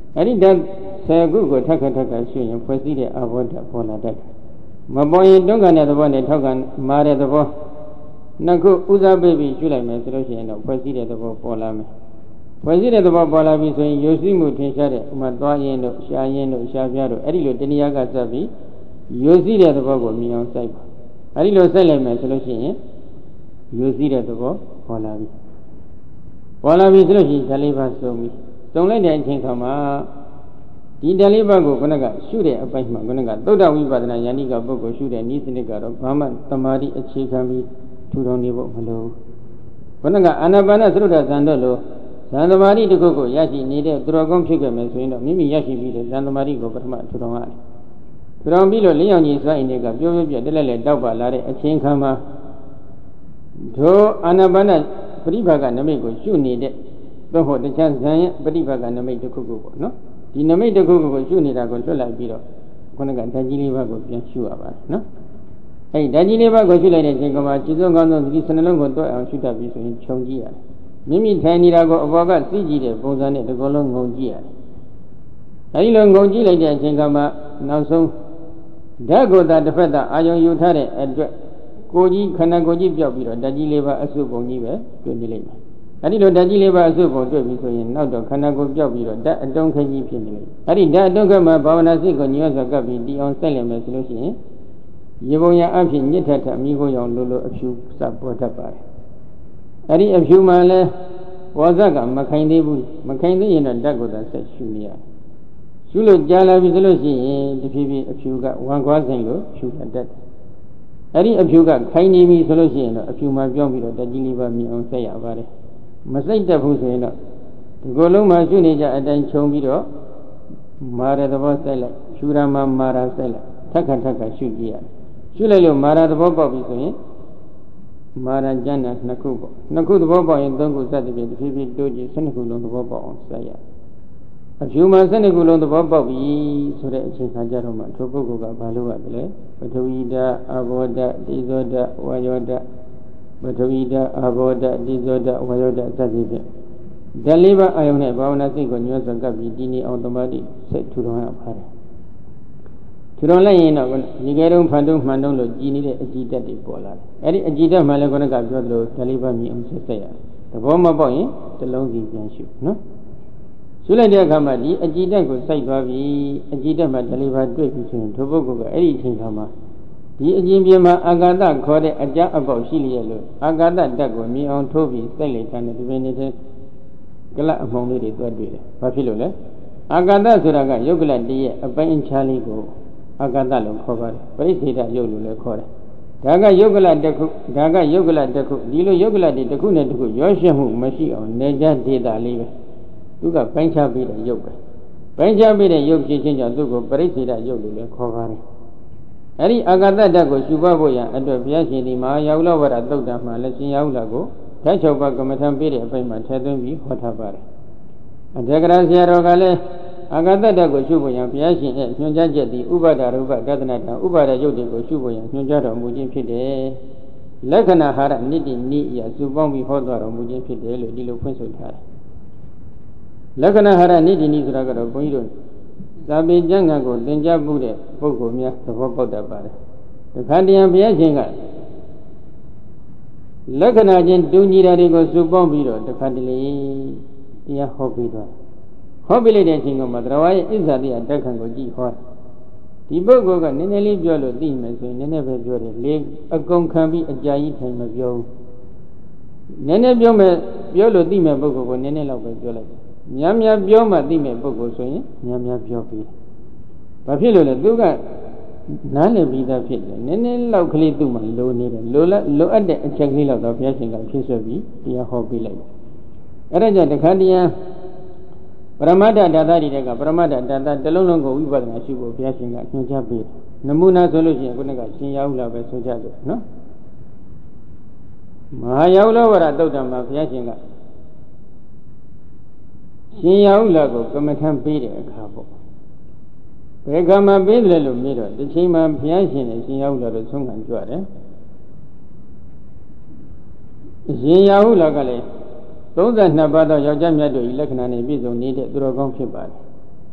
အဲ့ဒီဓာတ်10ခုကိုထက်ခါရှုရင်ဖွဲ့စည်းတဲ့အဘောဓာတ်ပေါ်လာတတ်တယ်မပေါ်ရင်တွန်းကန်တဲ့သဘောနဲ့ထောက်ကန်မာတဲ့သဘောနှစ်ခုဥစားပေးပြီးရှုလိုက်မယ်ဆိုလို့ရှိရင်တော့ဖွဲ့စည်းတဲ့သဘောပေါ်လာမယ်ဖွဲ့စည်းတဲ့သဘောပေါ်လာပြီဆိုရင်ယုတ်စီးမှုထင်ရှားတဲ့ဥမာသွားရင်တို့ရှားရင်တို့ရှားပြားတို့အဲ့ဒီလိုတဏှာကစပ်ပြီးယုတ်စီးတဲ့သဘောကိုမြင်အောင်စိုက်ပါအဲ့ဒီလိုစိုက်လိုက်မယ်ဆိုလို့ရှိရင်ယုတ်စီးတဲ့သဘောပေါ်လာပြီဆိုလို့ရှိရင်ဓာတ်လေးပါးစုံပြီစုံလိုက်တဲ့အချိန်ခါမှာဒီဓာတ်လေးပါးကိုခုနကရှုတဲ့အပိုင်းမှာခုနကသုဒ္ဓဝိပဿနာယန္တိကပုဂ္ဂိုလ်ရှုတဲ့နည်းစနစ်ကတော့ဘာမှသမာဓိအခြေခံပြီးထူထောင်နေဖို့မလိုဘူးခုနကအာနာပါနသရုဒ္ဓဇန်တို့လိုဇန်သမာဓိတစ်ခုကိုရရှိနေတဲ့သူတော်ကောင်းဖြစ်ခဲ့မယ်ဆိုရင်တော့မိမိရရှိပြီးတဲ့ဇန်သမာဓိကိုပထမထူထောင်ရတယ်ထူထောင်ပြီးလို့လင်းရောင်ကြီးစွမ်းအင်တွေကပြောပြတက်လက်လက်တောက်ပါလာတဲ့အချိန်ခါမှာဒိုအာနာပါနပရိပါကနမိတ်ကိုရှုနေတဲ့သို့မဟုတ်တခြားဇန်ရဲ့ပရိပါကနမိတ်တစ်ခုကိုပေါ့နော်ဒီနမိတ်တစ်ခုကိုရှုနေတာကိုလွတ်လိုက်ပြီးတော့ခုနကဓာတ်ကြီးလေးပါးကိုပြန်ရှုရပါတယ်နော်အဲဒီဓာတ်ကြီးလေးပါးကိုရှုလိုက်တဲ့အချိန်ကမှจิตဆုံးကောင်းဆုံးဒီ12လုံးကိုတွဲအောင်ရှုတတ်ပြီးဆိုရင်ခြုံကြည့်ရတယ်မိမိထိုင်နေတာကိုအပေါ်ကသိကြည့်တဲ့ပုံစံနဲ့ဒီကုလုံးငုံကြည့်ရတယ်အဲဒီလိုငုံကြည့်လိုက်တဲ့အချိန်ကမှနောက်ဆုံးဓာတ်ကိုယ်သာတစ်ဖက်သာအာယုံယူထားတဲ့အတွက်ကိုယ်ကြီးခန္ဓာကိုယ်ကြီးပြောက်ပြီးတော့ဓာတ်ကြီးလေးပါးအစုပုံကြီးပဲတွေ့နေလိမ့်မယ်အဲ့ဒီလိုဓာတ်ကြီးလေးပါအစုပုံတွေ့ပြီဆိုရင်နောက်တော့ခန္ဓာကိုယ်ပြောက်ပြီးတော့ဓာတ်အတုံးခကြီးဖြစ်နေလိမ့်မယ်အဲ့ဒီဓာတ်အတုံးခမှာဘာဝနာစိတ်ကိုညွှန်စောကပ်ပြီးတည်အောင်ဆက်လည်မယ်ဆိုလို့ရှိရင်ရေပုံရအဖြစ်ညစ်ထက်ထအမိကိုရောင်လိုအဖြူစပေါ်တတ်ပါတယ်အဲ့ဒီအဖြူမှလည်းပေါ်ဇက်ကမခိုင်သေးဘူးမခိုင်သေးရင်တော့ဓာတ်ကိုသာဆက်ရှုနေရတယ်ရှုလို့ကြာလာပြီဆိုလို့ရှိရင်တဖြည်းဖြည်းအဖြူကဝမ်ခွားဆိုင်လို့ဖြူတတ်တယ်အဲ့ဒီအဖြူကခိုင်နေပြီဆိုလို့ရှိရင်တော့အဖြူမှပြောင်းပြီးတော့ဓာတ်ကြီးလေးပါမြင်အောင်ဆက်ရပါတယ်မစိတ်တက်ဘူးဆိုရင်တော့ဒီကိုယ်လုံးမှာရှုနေကြအတိုင်းခြုံပြီးတော့မာရသဘောစိုက်လိုက်ရှုရမှာမာရစိုက်လိုက်ထက်ခါရှုကြည့်ရတယ်ရှုလိုက်လို့မာရသဘောပေါက်ပြီဆိုရင်မာရကျမ်းတာနှစ်ခုပေါ့နှစ်ခုသဘောပေါက်ရင်သုံးခုစသဖြင့်တဖြည်းဖြည်းတိုးကြည့်12ခုလုံးသဘောပေါက်အောင်စိုက်ရအဖြူမှာ12ခုလုံးသဘောပေါက်ပြီဆိုတဲ့အချိန်ခါကျတော့မှထိုပုဂ္ဂိုလ်ကဘာလို့ရတယ်လဲပထဝီဓာတ်အာဘောဓာတ်တိဇောဓာတ်ဝါယောဓာတ်ပထဝီဓာတ်အာဘောဓာတ်တိဇောဓာတ်ဝါယောဓာတ်စသဖြင့်ဓာတ်လေးပါးအာယုန်နဲ့ဘာဝနာစိတ်ကိုညွှန်စကပ်ပြီးဒီနေ့အောင်သမာဓိစိတ်ထူထောင်ရပါတယ်ထူထောင်လိုက်ရင်တော့ဒီကဲတုံးဖန်တုံးမှန်တုံးလို့ကြည်နေတဲ့အကြည်တက်တွေပေါ်လာတယ်အဲ့ဒီအကြည်တက်မှလည်းခေါင်းကပြောသလိုဓာတ်လေးပါးမြင်အောင်ဆက်ရသဘောမပေါက်ရင်တစ်လုံးစီပြန်ရှုနော်ရှုလိုက်တဲ့အခါမှာဒီအကြည်တက်ကိုစိုက်သွားပြီးအကြည်တက်မှဓာတ်လေးပါးတွေ့ပြီဆိုရင်ထိုပုဂ္ဂိုလ်ကအဲ့ဒီအချိန်ခါမှာဒီအကျဉ်းပြမှာအာဂါတခေါ်တဲ့အကြအပေါက်ရှိလျက်လို့အာဂါတတက်ကိုမြင်အောင်ထိုးပြီးစိုက်လိုက်တဲ့ဒီပင်နေတဲ့ကလအမှုံလေးတွေတွေ့တယ်။ဘာဖြစ်လို့လဲ။အာဂါတဆိုတာကယုတ်ကလတည်းရဲ့အပိုင်းအခြားလေးကိုအာဂါတလို့ခေါ်ပါတယ်။ပရိစ္ဆေဒယုတ်လို့လည်းခေါ်တယ်။ဒါကယုတ်ကလတစ်ခုဒါကယုတ်ကလတစ်ခုဒီလိုယုတ်ကလတွေတစ်ခုနဲ့တစ်ခုရောရှက်မှုမရှိအောင်နေကြဒေတာလေးပဲ။သူကပိုင်းခြားပြီးတဲ့ယုတ်ပဲ။ပိုင်းခြားပြီးတဲ့ယုတ်ဖြစ်ခြင်းကြောင့်သူ့ကိုပရိစ္ဆေဒယုတ်လို့လည်းခေါ်ပါတယ်။အဲ့ဒီအာဂတတ္တကိုရှုပါဖို့ရန်အတွက်ဘုရားရှင်ဒီမဟာယာဝလဝရသုတ်တံမှာလည်းရှင်ယာဝလကိုဓာတ်၆ပါးကမ္မထံပေးတဲ့အပိုင်းမှာထည့်သွင်းပြီးဟောထားပါတယ်။အထေကရာဆရာတော်ကလည်းအာဂတတ္တကိုရှုဖို့ရန်ဘုရားရှင်ရဲ့ညွှန်ကြားချက်သည်ဥပါဒရူပဒသနတံဥပါဒရုပ်တွေကိုရှုဖို့ရန်ညွှန်ကြားတော်မူခြင်းဖြစ်တယ်။လက္ခဏာဟာရနိတိနိယစုပေါင်းပြီးဟောတော်မူခြင်းဖြစ်တယ်လို့ဒီလိုဖွင့်ဆိုထားတယ်။လက္ခဏာဟာရနိတိနိဆိုတာကတော့ဘုန်းကြီးတို့သာပေကျမ်းဂန်ကိုသင်ကြားမှုတဲ့ပုဂ္ဂိုလ်များသဘောပေါက်တတ်ပါတယ်။တခါတည်းဘုရားရှင်ကလက္ခဏာချင်းတူညီတာတွေကိုစုပေါင်းပြီးတော့တခါတလေတရားဟောပြီးသွားဟောပြလိုက်တဲ့အချိန်ကမှတရားရဲ့အစ္ဆာတိအတက်ခံကိုကြည့်ဟောဒီပုဂ္ဂိုလ်ကနည်းနည်းလေးပြောလို့သိမယ်ဆိုရင်နည်းနည်းပဲပြောတယ်လေအကုန်ခံပြီးအကြာကြီးထိုင်မပြောဘူးနည်းနည်းပြောမယ်ပြောလို့သိမယ်ပုဂ္ဂိုလ်ကိုနည်းနည်းလောက်ပဲပြောလိုက်များများပြောမှသိမယ်ပုဂ္ဂိုလ်ဆိုရင်များများပြောပြီးဘာဖြစ်လို့လဲသူကနားလည်ပြီးသားဖြစ်တယ်နည်းနည်းလောက်ကလေးသူ့မှာလိုနေတယ်လိုအပ်တဲ့အချက်ကလေးလောက်တော့ဘုရားရှင်ကဖြစ်ဆွဲပြီးတရားဟောပေးလိုက်တယ်အဲ့ဒါကြောင့်တခါတည်းပရမတ္ထဓာတ်တွေကပရမတ္ထဓာတ်တစ်လုံးလုံးကိုဝိပဿနာရှုဖို့ဘုရားရှင်ကညွှန်ကြားပေးတယ်နမူနာဆိုလို့ရှိရင်ခုနကရှင်ယာဟုလာပဲဆိုကြတယ်နော်မဟာယာဟုလဝရသုတ်တံမှာဘုရားရှင်ကရှင်ယာဟုလာကိုကမ္မထံပေးတဲ့အခါပေါ့ဘယ်ကမှပေးတယ်လို့မေးတော့ဒီချိန်မှာဘုရားရှင်နဲ့ရှင်ယာဟုလာတို့ဆုံးခံကြတယ်ရှင်ယာဟုလာကလည်း32ပါးသောယောက်ျားမြတ်တို့၏လက္ခဏာနှင့်ပြည့်စုံနေတဲ့သူတော်ကောင်းဖြစ်ပါတယ်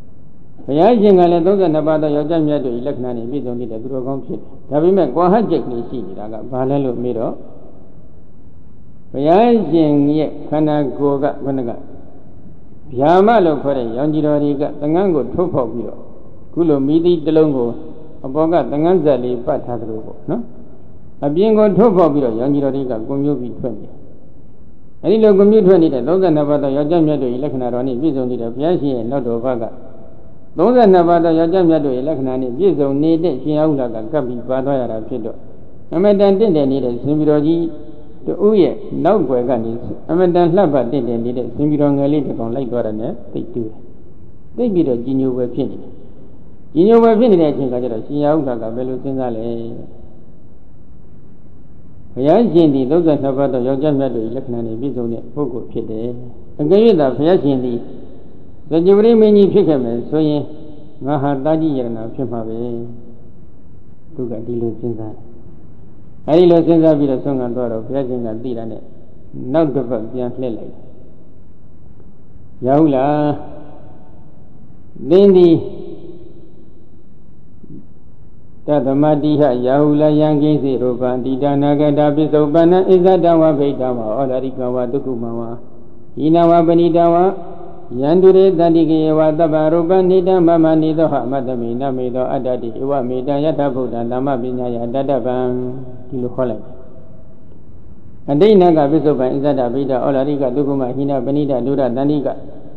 ဘုရားရှင်ကလည်း32ပါးသောယောက်ျားမြတ်တို့ဤလက္ခဏာနဲ့ပြည့်စုံနေတဲ့သူတော်ကောင်းဖြစ်တယ်ဒါပေမဲ့ကွာဟချက်ကြီးရှိနေတာကဘာလဲလို့မေးတော့ဘုရားရှင်ရဲ့ခန္ဓာကိုယ်ကဘယ်နှကဗျာမလို့ခေါ်တဲ့ရောင်ကြီးတော်တွေကသင်္ကန်းကိုထုတ်ဖောက်ပြီးတော့ခုလိုမိသည့်တစ်လုံးကိုအပေါ်ကသင်္ကန်းဆက်လေးပတ်ထားသလိုပေါ့နော်အပြင်ကိုထုတ်ဖောက်ပြီးတော့ရောင်ကြီးတော်တွေကကွန်မြုပ်ပြီးထွက်နေအဲဒီလိုကွန်မြုပ်ထွက်နေတဲ့32ပါးသောယောက်ျားမြတ်တို့၏လက္ခဏာတော်နှင့်ပြည့်စုံနေတဲ့ဘုရားရှင်ရဲ့နောက်တော်ဘက32ပါးသောယောက်ျားမြတ်တို့၏လက္ခဏာနှင့်ပြည့်စုံနေတဲ့ရှင်အဟုလာကကပ်ပြီးပါသွားရတာဖြစ်တော့အမတန်တင့်တယ်နေတဲ့ရှင်ပြီးတော်ကြီးတူရဲ့နောက်ွယ်ကနေအမတန်လှပတင့်တယ်နေတဲ့ရှင်ပြီးတော်ငယ်လေးတစ်ကောင်လိုက်သွားတယ်နဲ့သိတူတယ်သိပြီးတော့ကြီးညိုပဲဖြစ်နေတယ်ကြီးညိုပဲဖြစ်နေတဲ့အချိန်ကကျတော့ရှင်အဟုလာကဘယ်လိုစဉ်းစားလဲဘုရားရှင်သည်32ပါးသောယောက်ျားမြတ်တို့၏လက္ခဏာနှင့်ပြည့်စုံတဲ့ပုဂ္ဂိုလ်ဖြစ်တယ်အကယ်၍သာဘုရားရှင်သည်သကြဝဠိမင်းကြီးဖြစ်ခဲ့မယ်ဆိုရင်ငါဟာတာကြီးယရဏဖြစ်မှာပဲသူကဒီလိုစဉ်းစားတယ်အဲဒီလိုစဉ်းစားပြီးတော့ဆုံးခံသွားတော့ဘုရားရှင်ကသိတာနဲ့နောက်တစ်ပတ်ပြန်လှည့်လိုက်ရောက်လားသင်သည်တသမတိဟယာဟုလယံကိစေရူပံတိဒါနာဂတာပိစုပန္နဣဇဒဝဗိတဝဩလာရိကဝဒုက္ခမဝဟိနဝပဏိတဝယန္တုရေတတိကေဝသဗ္ဗရူပနိတံမမနိသောဟမတ္တမိနမေသောအတ္တတိဧဝမေတံယထဗုဒ္ဓံဓမ္မပညာယတတ္တဗံဒီလိုခေါ်လိုက်အတိဏကပိစုပန်ဣဇဒဗိတဩလာရိကဒုက္ခမဟိနပဏိတဒုရတန္တိက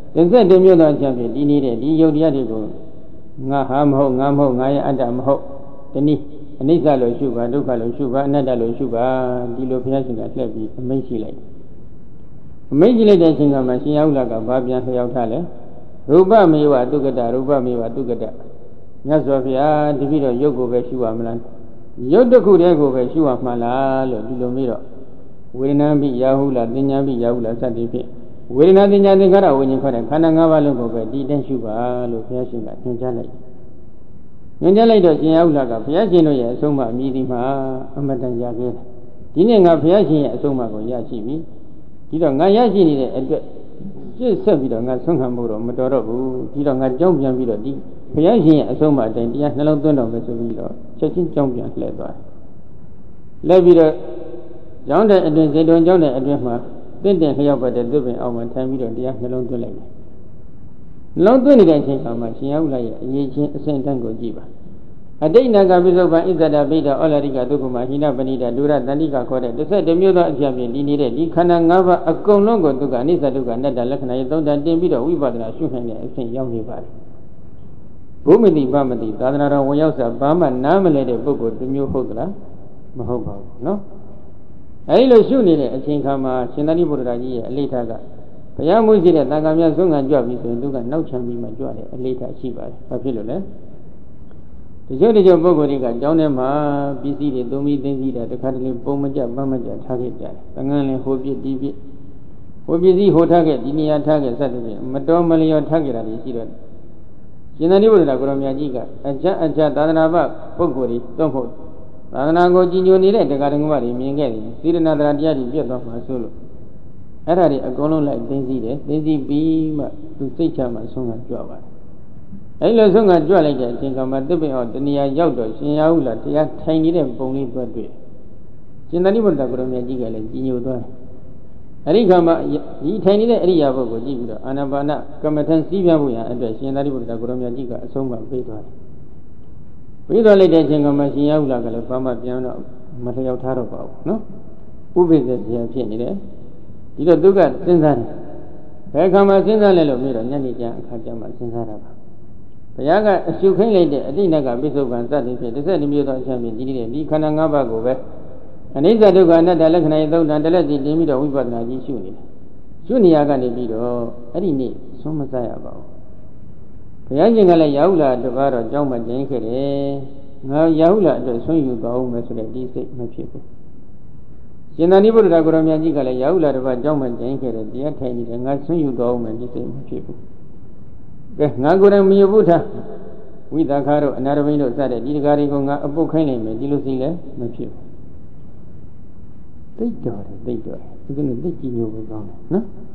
32မျိုးသောအချက်ဖြင့်ဒီနေတဲ့ဒီယုတ်တရားတွေကိုငါဟာမဟုတ်ငါမဟုတ်ငါရဲ့အတ္တမဟုတ်တနည်းအနိစ္စလို့ရှုပါဒုက္ခလို့ရှုပါအနတ္တလို့ရှုပါဒီလိုဘုရားရှင်ကလှည့်ပြီးအမိန့်ရှိလိုက်အမိန့်ရှိလိုက်တဲ့အချိန်ကမှရှင်ယဟုလကဘာပြန်လျှောက်ထားလဲရူပမေဝတုက္ကတရူပမေဝတုက္ကတမြတ်စွာဘုရားတပည့်တော်ရုပ်ကိုပဲရှုရမလားရုပ်တစ်ခုတည်းကိုပဲရှုရမှာလားလို့ဒီလိုမျိုးတော့ဝေဒနာပိယဟုလသင်ညာပိယဟုလစသည်ဖြင့်ဝေဒနာသင်ညာသင်္ခါရဝိညာဉ်ခေါ်တဲ့ခန္ဓာ၅ပါးလုံးကိုပဲတည်တဲ့ရှုပါလို့ဘုရားရှင်ကညွှန်ကြားလိုက်ညွှန်ကြားလိုက်တော့ရှင်ယဟုလကဘုရားရှင်တို့ရဲ့အဆုံးအမအမြည်ဒီမှာအမတန်ရခဲ့တယ်ဒီနေ့ငါဘုရားရှင်ရဲ့အဆုံးအမကိုရရှိပြီဒီတော့ငါရရှိနေတဲ့အတွက်ပြည့်ဆက်ပြီးတော့ငါဆုံးခံဖို့တော့မတော်တော့ဘူးဒီတော့ငါကြောင်းပြန်ပြီးတော့ဒီဘုရားရှင်ရဲ့အဆုံးအမအတိုင်းတရားနှလုံးသွင်းတော်မယ်ဆိုပြီးတော့ချက်ချင်းကြောင်းပြန်လှည့်သွားလှည့်ပြီးတော့ကျောင်းတဲ့အတွင်ဇေတဝန်ကျောင်းတဲ့အတွင်မှာတင့်တယ်လျှောက်ပတ်တဲ့သူပင်အောင်မှထိုင်ပြီးတော့တရားနှလုံးသွင်းလိုက်တယ်နှလုံးသွင်းနေတဲ့အချိန်မှာရှင်ယဟုလရဲ့အရေးချင်းအစဉ်တန်းကိုကြည့်ပါအတိဏကပိစုပန်ဣဇဒဗိဒဩလာရိကဒုက္ခမဟိနပဏိတဒုရတန္တိကခေါ်တဲ့32မျိုးသောအဖြစ်ဖြင့်ဒီနေတဲ့ဒီခန္ဓာ၅ပါးအကုန်လုံးကိုသူကအနိစ္စဒုက္ခအနတ္တလက္ခဏာရဲ့သုံးတန်တင်ပြီးတော့ဝိပဿနာရှုနိုင်တဲ့အဖြစ်ရောက်နေပါတယ်ဘုမတိဗမတိသာသနာတော်ဝင်ရောက်စားဘာမှနားမလဲတဲ့ပုဂ္ဂိုလ်တစ်မျိုးဟုတ်သလားမဟုတ်ပါဘူးနော်အဲဒီလိုရှုနေတဲ့အချိန်ခါမှာရှင်သာရိပုတ္တရာကြီးရဲ့အလေးထားကဘုရားမှုရှိတဲ့သံဃာများဆုံးခံကြွပြီးဆိုရင်သူကနောက်ချမ်းပြီးမှကြွတယ်အလေးထားရှိပါတယ်ဘာဖြစ်လို့လဲတချို့ပုဂ္ဂိုလ်တွေကကျောင်းထဲမှာပစ္စည်းတွေသုံးပြီးသိသိတာတခါတလေပုံမကြပန်းမကြထားခဲ့ကြတယ်။တငန်းလည်းဟိုပြစ်ဒီပြစ်ဟိုပစ္စည်းဟိုထားခဲ့ဒီနေရာထားခဲ့စသဖြင့်မတော်မလျော်ထားခဲ့တာတွေရှိတော့ရှင်သာရိပုတ္တရာကိုရောင်မြတ်ကြီးကအကြသာသနာ့ပုဂ္ဂိုလ်တွေသုံးဖို့သာသနာကိုကြီးညိုနေတဲ့တရားတော်တွေမြင်ခဲ့တယ်သီရဏတရားတရားတွေပြတ်သွားမှဆိုလို့အဲ့ဒါတွေအကုန်လုံးလိုက်သိသိတယ်သိသိပြီးမှသူစိတ်ချမှဆုံးခံကြွပါတယ်အဲ့လိုဆုံးကကြွလိုက်တဲ့အချိန်ကမှသစ်ပင်အောင်တဏှာရောက်တော့ရှင်ယဟုလတရားထိုင်နေတဲ့ပုံလေးတွေ့တွေ့ရှင်သာရိပုတ္တရာကိုရောမြတ်ကြီးကလည်းကြီးညိုသွားတယ်အဲ့ဒီခါမှာဒီထိုင်နေတဲ့အရိယာပုဂ္ဂိုလ်ကြည့်ပြီးတော့အာနာပါနကမ္မထံစည်းပြဖို့ရန်အတွက်ရှင်သာရိပုတ္တရာကိုရောမြတ်ကြီးကအဆုံးအမပေးသွားတယ်ပေးသွားလိုက်တဲ့အချိန်ကမှရှင်ယဟုလကလည်းဘာမှပြန်တော့မလျောက်ထားတော့ပါဘူးနော်ဥပိ္ပဇ္ဇေဖြစ်နေတယ်ဒီတော့သူကစဉ်းစားတယ်ဘယ်ခါမှစဉ်းစားလဲလို့ပြီးတော့ညနေကျအခါကျမှစဉ်းစားတာပါဘုရားကအရှုခိုင်းလိုက်တဲ့အတိဏကပိစုပန်စသည်ဖြင့်32မျိုးသောအချက်ဖြင့်ဒီနေ့ဒီခန္ဓာ၅ပါးကိုပဲအနိစ္စဒုက္ခအနတ္တလက္ခဏာရဲ့သုံးတန်တလက်စီတင်ပြီးတော့ဝိပဿနာကြီးရှုနေတယ်ရှုနေရကနေပြီးတော့အဲ့ဒီနေ့ဆုံးမစားရပါဘူးဘုရားရှင်ကလည်းယဟုလတပါးတော့ကြောင်းမှကျင်းခဲ့တယ်ငါယဟုလအတွက်ဆွံ့ယူသွားအောင်မယ်ဆိုတဲ့ဒီစိတ်မဖြစ်ဘူးရှင်သာရိပုတ္တရာကိုရောမြတ်ကြီးကလည်းယဟုလတပါးကြောင်းမှကျင်းခဲ့တယ်တရားထိုင်နေတယ်ငါဆွံ့ယူသွားအောင်မယ်ဒီစိတ်မဖြစ်ဘူးကဲငါကိုယ်တိုင်မယူဘူးထားဝိသခါတို့အနာရဘိန်းတို့စတဲ့ဒီတကားတွေကိုငါအပုတ်ခိုင်းနိုင်မယ်ဒီလိုစိလည်းမဖြစ်ဘူးသိတော်တယ်ဒီကနေ့သိကြည့်ညိုဖို့ကောင်းတယ်နော်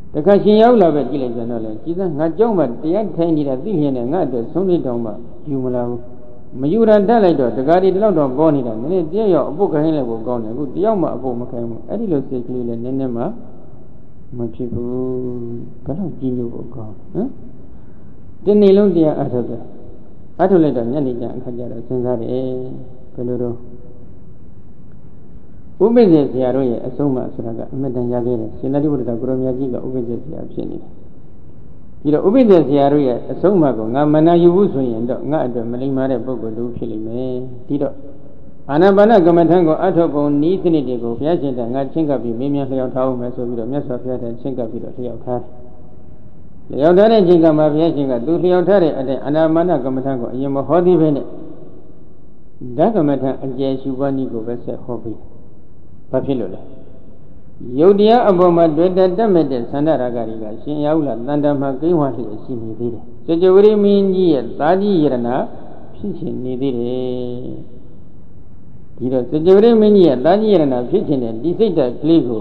တခါရှင်ရောက်လာပဲကြည့်လိုက်ကြတော့လေကြည်သားငါကြောက်မှတရားထိုင်နေတာသိရင်လည်းငါအတွက်ဆုံးဖြတ်တောင်းမှယူမလာဘူးမယူရတတ်လိုက်တော့တကားဒီတလောက်တော့ပေါ်နေတာနည်းနည်းတယောက်အပုတ်ခိုင်းလိုက်ဖို့ကောင်းတယ်အခုတယောက်မှအပုတ်မခိုင်းဘူးအဲ့ဒီလိုစိတ်ကလေးလည်းနည်းနည်းမှမဖြစ်ဘူးဘယ်တော့ကြည့်လို့ကောင်းဟမ်ဒီနေ့လုံးတရားအထုတ်တယ်အထုတ်လိုက်တော့ညနေကျအခါကျတော့စဉ်းစားတယ်ဘယ်လိုတော့ဥပိ္ပဇေဆရာတို့ရဲ့အဆုံးအမဆိုတာကအမြဲတမ်းရခဲ့တယ်ရှင်သာရိပုတ္တရာကိုရောမြတ်ကြီးကဥပိ္ပဇေဆရာဖြစ်နေတယ်ပြီးတော့ဥပိ္ပဇေဆရာတို့ရဲ့အဆုံးအမကိုငါမနာယူဘူးဆိုရင်တော့ငါအတွက်မလိမ္မာတဲ့ပုဂ္ဂိုလ်လူဖြစ်လိမ့်မယ်ဒီတော့အာနာပါနကမ္မထံကိုအထောက်ပုံဤစနစ်တွေကိုဘုရားရှင်ကငါချင်းကပ်ပြီးမင်းများလျှောက်ထားအောင်မယ်ဆိုပြီးတော့မြတ်စွာဘုရားကချင်းကပ်ပြီးတော့လျှောက်ထားတယ်လျှောက်ထားတဲ့ချင်းကပ်မှာဘုရားရှင်ကသူလျှောက်ထားတဲ့အတဲ့အာနာပါနကမ္မထံကိုအရင်မဟောသေးပဲနဲ့ဓကမ္မထံအကျယ်ရှုပါနည်းကိုပဲဆက်ဟောပြီးဘာဖြစ်လို့လဲယုတ်တရားအပေါ်မှာတွေ့တတ်မဲ့တဲ့သန္တာရကတွေကရှင်ရောက်လာတန်တမှာကိန်းဝါလျက်ရှိနေသေးတယ်စကြဝဠာမင်းကြီးရဲ့သာကြီးယရဏဖြစ်ရှင်နေသေးတယ်ဒီတော့စကြဝဠာမင်းကြီးရဲ့သာကြီးယရဏဖြစ်ရှင်တဲ့ဒီစိတ်ဓာတ်ကလေးကို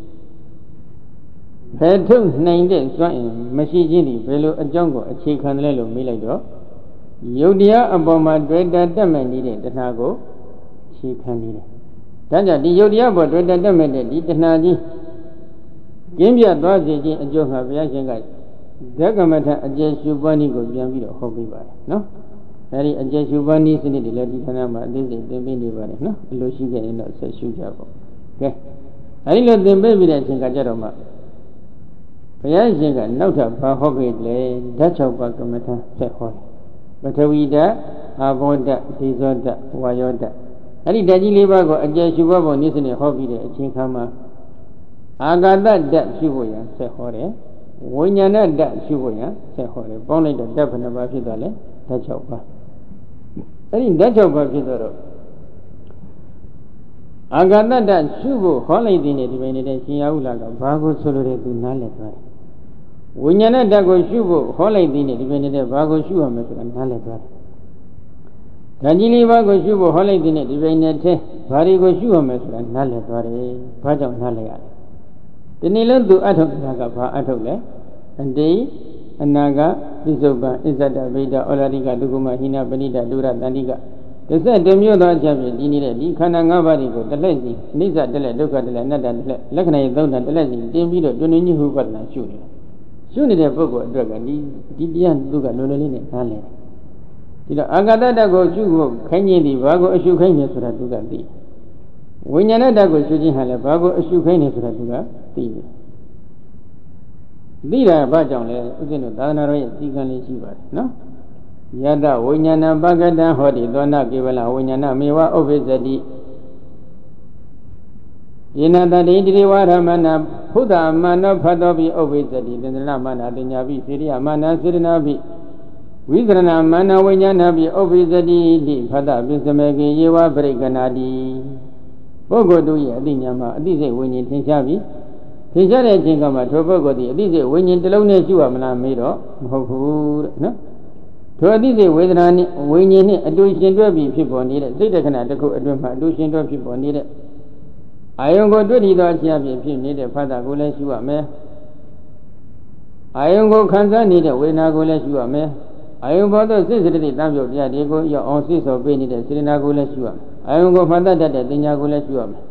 ဖယ်ထုတ်နိုင်တဲ့စွမ်းအင်မရှိခြင်းဒီဘယ်လိုအကြောင်းကိုအခြေခံတယ်လို့မေးလိုက်တော့ယုတ်တရားအပေါ်မှာတွေ့တတ်မဲ့နေတဲ့တဏှာကိုအခြေခံနေတယ်ဒါကြောင့်ဒီယုတ်တရားပေါ်တွေ့တတ်မဲ့တဲ့ဒီတဏှာကြီးကျင်းပြသွားစေခြင်းအကျိုးမှာဘုရားရှင်ကဓကမထအကျယ်ရှုပါနည်းကိုပြန်ပြီးတော့ဟောပေးပါတယ်နော်အဲဒီအကျယ်ရှုပါနည်းစနစ်တွေလည်းဒီခဏမှာအသေးစိတ်သင်ပေးနေပါတယ်နော်အလိုရှိခဲ့ရင်တော့ဆက်ရှုကြပါကဲအဲဒီလိုသင်ပေးပြီးတဲ့အချိန်ကကြတော့မှဘုရားရှင်ကနောက်ထပ်ဘာဟောခဲ့လဲဓာတ်6ပါးကမ္မထဆက်ဟောတယ်ပထဝီဓာတ်အာဘောဓာတ်ဒေဇောဓာတ်ဝါယောဓာတ်အဲ့ဒီဓာတ်ကြီး၄ပါးကိုအကျယ်ရှုဖို့နည်းစနစ်ဟောပြီးတဲ့အချိန်ခါမှာအာဂါတဓာတ်ရှုဖို့ရန်ဆက်ဟောတယ်ဝိညာဏဓာတ်ရှုဖို့ရန်ဆက်ဟောတယ်ပေါင်းလိုက်တော့ဓာတ်ဘယ်နှပါးဖြစ်သွားလဲဓာတ်6ပါးအဲ့ဒီဓာတ်6ပါးဖြစ်တော့အာဂါတဓာတ်ရှုဖို့ဟောလိုက်တဲ့ဒီပိုင်းနေတဲ့ရှင်ရဟုလာကဘာကိုဆိုလိုတဲ့သူနားလည်သွားတယ်ဝိညာဏဓာတ်ကိုရှုဖို့ဟောလိုက်တဲ့ဒီပိုင်းနေတဲ့ဘာကိုရှုရမလဲဆိုတာနားလည်သွားတယ်ဓာတ်ကြီးလေးပါးကိုရှုဖို့ဟောလိုက်တဲ့ဒီပိုင်းနဲ့ထဲဘာတွေကိုရှုရမယ်ဆိုတာနားလည်သွားတယ်။ဘာကြောင့်နားလည်ရလဲ။ဒီနေ့လုံးသူအထုတ်တာကဘာအထုတ်လဲ။အတိအနာဂပိစုပ္ပံအစ္ဆဒဗိဒဩလာရိကဒုက္ခမဟိနပဏိတဒုရတန္တိက11မျိုးသောအချက်ဖြင့်ဒီနေတဲ့ဒီခန္ဓာ၅ပါးတွေကိုတစ်လက်စီအနိစ္စတစ်လက်ဒုက္ခတစ်လက်အနတ္တတစ်လက်လက္ခဏာရေး၃ဓာတ်တစ်လက်စီတင်ပြီးတော့တွင်တွင်ကြီးဟုပဒနာရှုနေတယ်။ရှုနေတဲ့ပုဂ္ဂိုလ်အတွက်ကဒီတရားသူကလွယ်လွယ်လေးနဲ့နားလည်တယ်။ဒီတော့အာဂတတကိုရှုဖို့ခိုင်းခြင်းဒီဘာကိုအရှုခိုင်းနေဆိုတာသူကသိဝိညာဏတကိုရှုခြင်းဟာလည်းဘာကိုအရှုခိုင်းနေဆိုတာသူကသိတယ်သိတာဘာကြောင့်လဲဥစဉ်တို့သာသနာတော်ရဲ့အစည်းအကမ်းလေးရှိပါတယ်နော်ယတဝိညာဏပကတံဟောတိသောနာကေဝလဝိညာဏမေဝဥပ္ပဇ္ဇတိယေနတတိတိဝါရမနာဖုဒ္ဓမနောဖတ်တော်ပိဥပ္ပဇ္ဇတိသန္တနာမနာတင်ညာပိစေရိယမနာစေရနာပိဝိသရဏမနဝိညာဏပိဥပ္ပိသတိတိဖတ္တပိစမေကေယေဝပရိကနာတိပုဂ္ဂိုလ်တို့ရဲ့အသိဉာဏ်မှာအသိစိတ်ဝိညာဉ်ထင်ရှားပြီးထင်ရှားတဲ့အချိန်ကမှထိုပုဂ္ဂိုလ်သည်အသိစိတ်ဝိညာဉ်တစ်လုံးနဲ့ရှိရမလားမေးတော့မဟုတ်ဘူးတဲ့နော်ထိုအသိစိတ်ဝေဒနာနဲ့ဝိညာဉ်နဲ့အတူရှင်တွဲပြီးဖြစ်ပေါ်နေတဲ့စိတ်တက္ကနာတစ်ခုအတွင်းမှာအတူရှင်တွဲဖြစ်ပေါ်နေတဲ့အာယုံကိုတွေ့ထီသောအခြင်းအဖြစ်ဖြစ်နေတဲ့ဖတ္တကိုလည်းရှိရမယ်အာယုံကိုခံစားနေတဲ့ဝေဒနာကိုလည်းရှိရမယ်အာယုံဘောသောစိတ်စရတိတံပြုတ်တရားတွေကိုရောက်အောင်စိတ်ဆော်ပေးနေတဲ့စေတနာကိုလည်းရှုရမယ်။အာယုံကိုမှတ်တတ်တဲ့တင်ညာကိုလည်းရှုရမယ်။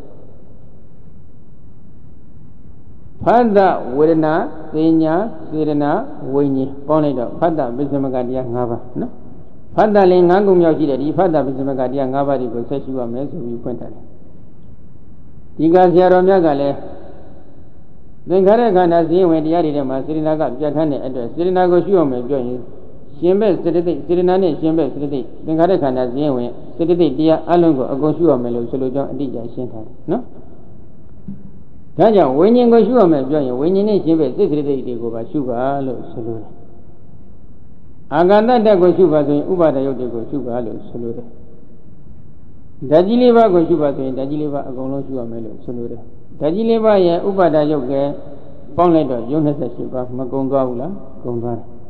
ဖတ္တဝေဒနာတင်ညာစေတနာဝိညာဉ်ပေါင်းလိုက်တော့ဖတ္တပိစမကတရား၅ပါးနော်။ဖတ္တလည်း၅ခုမြောက်ရှိတဲ့ဒီဖတ္တပိစမကတရား၅ပါးတွေကိုဆက်ရှုရမယ်ဆိုပြီးဖွင့်ထားတယ်။ဒီကဆရာတော်မြတ်ကလည်းသင်္ခါရခန္ဓာစည်းဝင်တရားတွေထဲမှာစေတနာကပြဋ္ဌာန်းတဲ့အတွက်စေတနာကိုရှုရမယ်ပြောရင်ရှင်ဘက်စေတသိက်စေတနာနဲ့ရှင်ဘက်စေတသိက်သင်္ခါရခန္ဓာဇင်းဝင်စေတသိက်တရားအလုံးကိုအကုန်ရှုရမယ်လို့ဆိုလိုကြောင်းအတိအကျရှင်းထားတယ်နော်။ဒါကြောင့်ဝိညာဉ်ကိုရှုရမယ်ပြောရင်ဝိညာဉ်နဲ့ရှင်ဘက်စိတ်စေတသိက်တွေကိုပါရှုပါလို့ဆိုလိုတယ်။အာဂန္တတကိုရှုပါဆိုရင်ဥပါဒယုတ်တွေကိုရှုပါလို့ဆိုလိုတယ်။ဓာတ်ကြီးလေးပါးကိုရှုပါဆိုရင်ဓာတ်ကြီးလေးပါးအကုန်လုံးရှုရမယ်လို့ဆိုလိုတယ်။ဓာတ်ကြီးလေးပါးရဲ့ဥပါဒယုတ်ကပေါင်းလိုက်တော့ယုတ်28ပါးမကုန်သွားဘူးလား။ကုန်သွားတယ်။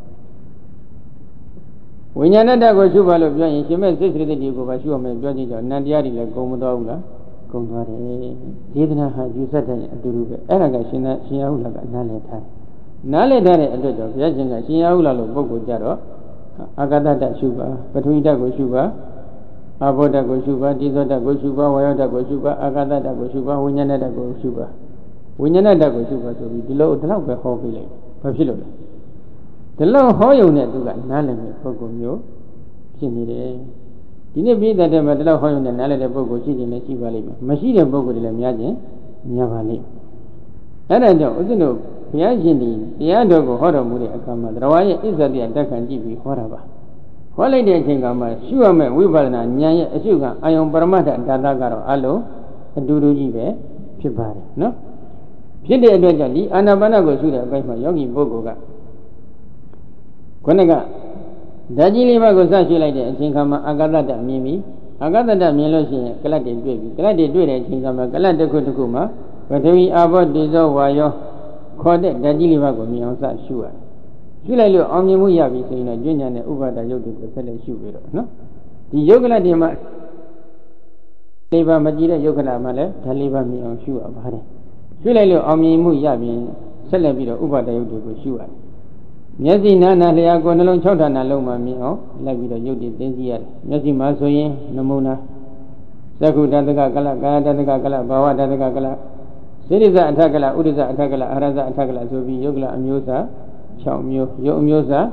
ဝိညာဏတ္တကိုရှုပါလို့ပြောရင်ရှင်မဲ့စိတ်စိတ္တိကိုပါရှုရမယ်ပြောကြည့်ကြနန္တရားတွေလည်းကုန်မသွားဘူးလားကုန်သွားတယ်ဒေသနာဟာယူဆက်တဲ့အတူတူပဲအဲ့ဒါကရှင်ရဟုလာကအနားလည်ထားတယ်နားလည်တဲ့အတွက်ကြောင့်ဘုရားရှင်ကရှင်ရဟုလာလို့ပုဂ္ဂိုလ်ကြတော့အာဂတတရှုပါပထဝီဓာတ်ကိုရှုပါအာဘောဓာတ်ကိုရှုပါတိသောဓာတ်ကိုရှုပါဝါယောဓာတ်ကိုရှုပါအာဂတဓာတ်ကိုရှုပါဝိညာဏဓာတ်ကိုရှုပါဝိညာဏဓာတ်ကိုရှုပါဆိုပြီးဒီလောက်ပဲဟောပေးလိုက်ဘာဖြစ်လို့လဲဒီလောက်ဟောယုံတဲ့သူကနားလည်တဲ့ပုဂ္ဂိုလ်မျိုးဖြစ်နေတယ်ဒီနေ့ပြည်တဲ့မှာဒီလောက်ဟောယုံတဲ့နားလည်တဲ့ပုဂ္ဂိုလ်ရှိခြင်းလည်းရှိပါလိမ့်မယ်မရှိတဲ့ပုဂ္ဂိုလ်တွေလည်းများခြင်းများပါလိမ့်မယ်အဲ့ဒါကြောင့်ဦးဇင်းတို့ဘုရားရှင်ဒီတရားတော်ကိုဟောတော်မူတဲ့အခါမှာတရားရဲ့အစ္ဆတိတက်ခံကြည့်ပြီးဟောတာပါဟောလိုက်တဲ့အချိန်ကမှရှုရမယ့်ဝိပဿနာဉာဏ်ရဲ့အရှုခံအာယုံပရမတ္ထဓာတ်ကတော့အလုံးအတူတူကြီးပဲဖြစ်ပါတယ်နော်ဖြစ်တဲ့အတွက်ကြောင့်ဒီအာနာပါနကိုရှုတဲ့အပိုင်းမှာယောဂီပုဂ္ဂိုလ်ကခုနကဓာတ်ကြီးလေးပါးကိုစရှုလိုက်တဲ့အချိန်ခါမှာအာဂတတမြင်ပြီအာဂတတမြင်လို့ရှိရင်ကလတ်တွေတွေ့ပြီကလတ်တွေတွေ့တဲ့အချိန်ခါမှာကလတ်တစ်ခုတစ်ခုမှာပထဝီအာဘောတေဇောဝါယောခေါ်တဲ့ဓာတ်ကြီးလေးပါးကိုမြင်အောင်စရှုရတယ်ရှုလိုက်လို့အောင်မြင်မှုရပြီဆိုရင်တော့ကျွဉ္ဉဏ်နဲ့ဥပါဒယုတ်တွေကိုဆက်လက်ရှုပြီးတော့နော်ဒီယုတ်ကလတ်တွေမှာလေးပါးမကြည့်တဲ့ယုတ်ကလတ်မှာလည်းဓာတ်လေးပါးမြင်အောင်ရှုရပါတယ်ရှုလိုက်လို့အောင်မြင်မှုရပြီဆက်လက်ပြီးတော့ဥပါဒယုတ်တွေကိုရှုရတယ်မျက်စိနားနာလျှာကိုယ်နှလုံး6ဌာနလုံးမှာမြင်အောင်လိုက်ပြီးတော့ယုတ်တွေသိသိရတယ်မျက်စိမှာဆိုရင်နမုနာသက္ခုတတ္တကကလကာယတတ္တကကလဘာဝတတ္တကကလစေရိဇအထကလဥဒိဇအထကလအာရဇအထကလဆိုပြီးယုတ်ကလအမျိုးစာ6မျိုးယုတ်အမျိုးစာ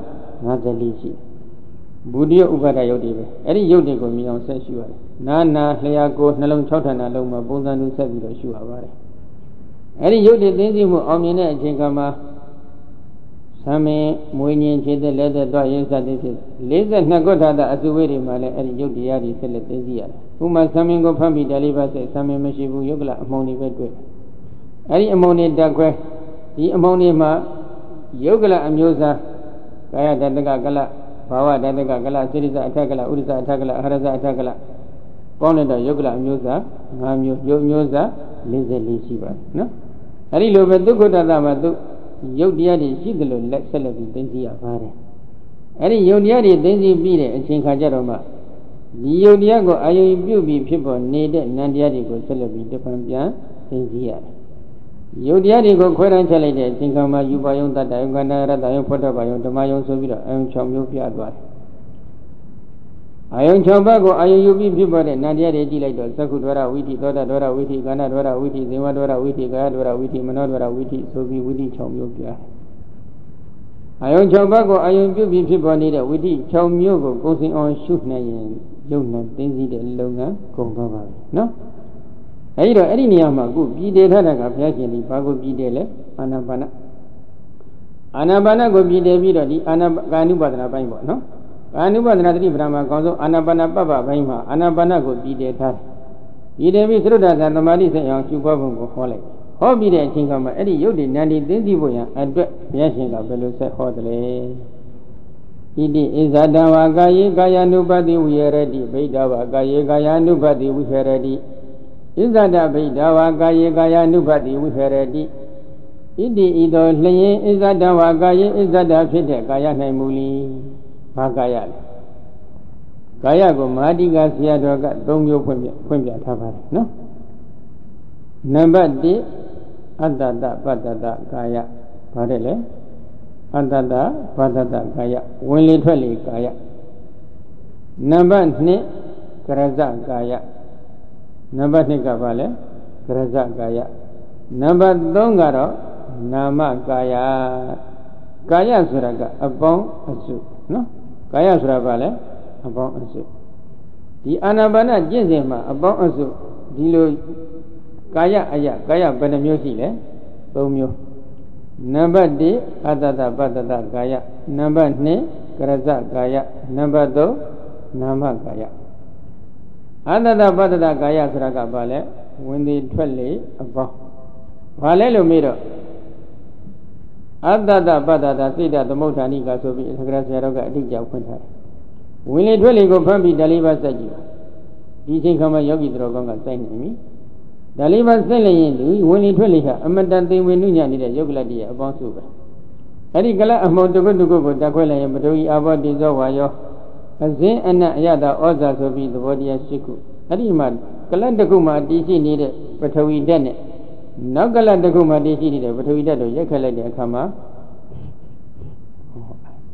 54ရှိဘူတိယဥပါဒယုတ်တွေပဲအဲ့ဒီယုတ်တွေကိုမြင်အောင်ဆက်ရှုရတယ်နာနာလျှာကိုယ်နှလုံး6ဌာနလုံးမှာပုံစံတူဆက်ပြီးတော့ရှုရပါတယ်အဲ့ဒီယုတ်တွေသိသိမှုအောင်မြင်တဲ့အချိန်ကမှသမင်မွေးငင်းခြေသက်လက်သက်သွားရင်းစသည်ဖြင့်42ခုထာတာအစုဝေးတွေမှာလည်းအဲ့ဒီယုတ်တရားတွေဆက်လက်သိသိရတယ်ဥမာသမင်ကိုဖတ်ပြီးတယ်လေးပါစိတ်သမင်မရှိဘူးယုတ်ကလအမုံတွေပဲတွေ့အဲ့ဒီအမုံတွေတက်ခွဲဒီအမုံတွေမှာယုတ်ကလအမျိုးစားကာယတတ္တကကလဘာဝတတ္တကကလစေရိဇအထကလဥဒိဇအထကလအာရဇအထကလပေါင်းလိုက်တော့ယုတ်ကလအမျိုးစား5မျိုးယုတ်မျိုးစား44ရှိပါတယ်နော်အဲ့ဒီလိုပဲဒုက္ခတတမှာသူယုတ်တရားတွေရှိတယ်လို့လက်ဆက်လက်ပြီးသိသိရပါတယ်အဲ့ဒီယုတ်တရားတွေသိသိပြီးတဲ့အချိန်ခါကျတော့မှဒီယုတ်တရားကိုအာယုံပြုပြီးဖြစ်ပေါ်နေတဲ့နံတရားတွေကိုဆက်လက်ပြီးတစ်ဖန်ပြန်သိသိရတယ်ယုတ်တရားတွေကိုခွဲတန်းချက်လိုက်တဲ့အချိန်ခါမှာယူပါယုံတတ္တယုံကန္နာရတ္တယုံဖွတ်တပါယုံဓမ္မယုံဆိုပြီးတော့အာယုံ6မျိုးပြသွားတယ်အာယုံ6ပါးကိုအာယုံယူပြီးဖြစ်ပေါ်တဲ့နံတရားတွေကြည့်လိုက်တော့သက္ခုဒဝရဝိသီသောတဒဝရဝိသီကန္နာဒဝရဝိသီဇေဝဒဝရဝိသီကာယဒဝရဝိသီမနောဒဝရဝိသီဆိုပြီးဝိသီ6မျိုးပြအာယုံ6ပါးကိုအာယုံပြုပြီးဖြစ်ပေါ်နေတဲ့ဝိသီ6မျိုးကိုကိုယ်စင်အောင်ရှုနိုင်ရင်ယုံနဲ့သိသိတဲ့လုပ်ငန်းကုန်သွားပါပြီနော်အဲဒီတော့အဲ့ဒီနေရာမှာအခုပြည်တည်ထားတာကဘုရားရှင်ဒီဘာကိုပြည်တည်လဲအာနာပါနကိုပြည်တည်ပြီးတော့ဒီအာနာကာနုပါဒနာပိုင်းပေါ့နော်အာနုပါဒနာတတိပ္ပံမှာအကောင်းဆုံးအာနာပါနပပ္ပဘိုင်းမှာအာနာပါနကိုပြည်တည်ထားတယ်။ပြည်တည်ပြီးသရုဒ္ဓဇာသမာဓိစိတ်အောင်ကျူပွားပုံကိုဟောလိုက်။ဟောပြီးတဲ့အချိန်ကမှအဲ့ဒီယုတ်တိနန္ဒီသိသိဖို့ရန်အတွက်ဘုရားရှင်ကဘယ်လိုဆက်ဟောတယ်လဲ။ဣတိဣဇာတံဝါကာယေကာယ ानु ပတိဝိဟရတိဗိဒ္ဓဝါကာယေကာယ ानु ပတိဝိဟရတိဣဇာတဗိဒ္ဓဝါကာယေကာယ ानु ပတိဝိဟရတိဣတိဤသို့လျင်ဣဇာတံဝါကာယေဣဇာတဖြစ်တဲ့ကာယ၌မူလီဘာကာယလဲကာယကိုမဟာတိကဆရာတော်က3မျိုးဖွင့်ပြထားပါတယ်နော်နံပါတ်1အတ္တတပတ္တတကာယဘာတဲ့လဲအတ္တတပတ္တတကာယဝင်လေထွက်လေကာယနံပါတ်2ကရဇကာယနံပါတ်2ကဘာလဲကရဇကာယနံပါတ်3ကတော့နာမကာယကာယဆိုတာကအပေါင်းအစုနော်ကာယဆိုတာဘာလဲအပေါင်းအစုဒီအာနာပါနကျင့်စဉ်မှာအပေါင်းအစုဒီလိုကာယအယကာယဘယ်နှမျိုးရှိလဲ3မျိုးနံပါတ်1အတ္တတပတ္တတကာယနံပါတ်2ကရဇကာယနံပါတ်3နာမကာယအတ္တတပတ္တတကာယဆိုတာကဘာလဲဝင်သည်ထွက်လေအပေါင်းဘာလဲလို့မေးတော့အတ္တတပတ္တတစိတ်တသမုဋ္ဌာနိကဆိုပြီးသက္ကရာဆရာတော်ကအတိအကျဖွင့်ထားတယ်ဝင်လေထွက်လေကိုဖမ်းပြီးဓာလေးပါစိုက်ကြည့်ဒီအချိန်ခါမှာယောဂီတော်ကောင်းကစိုက်နေပြီဓာလေးပါစိုက်လိုက်ရင်ဒီဝင်လေထွက်လေဟာအမတန်သိဝင်နုညံ့နေတဲ့ယုတ်ကလတ်တည်းရဲ့အပေါင်းစုပဲအဲ့ဒီကလတ်အမုံတကုတ်ကိုတက်ခွဲလိုက်ရင်ပထဝီအာဘောတိဇောဝါယောအဇင်းအနတ်အယတာဩဇာဆိုပြီးသဘောတရား၈ခုအဲ့ဒီမှာကလတ်တစ်ခုမှာတည်ရှိနေတဲ့ပထဝီဓာတ်နဲ့နောက်ကလတ်တစ်ခုမှာတည်ရှိနေတဲ့ပထဝီဓာတ်တို့ရိုက်ခတ်လိုက်တဲ့အခါမှာ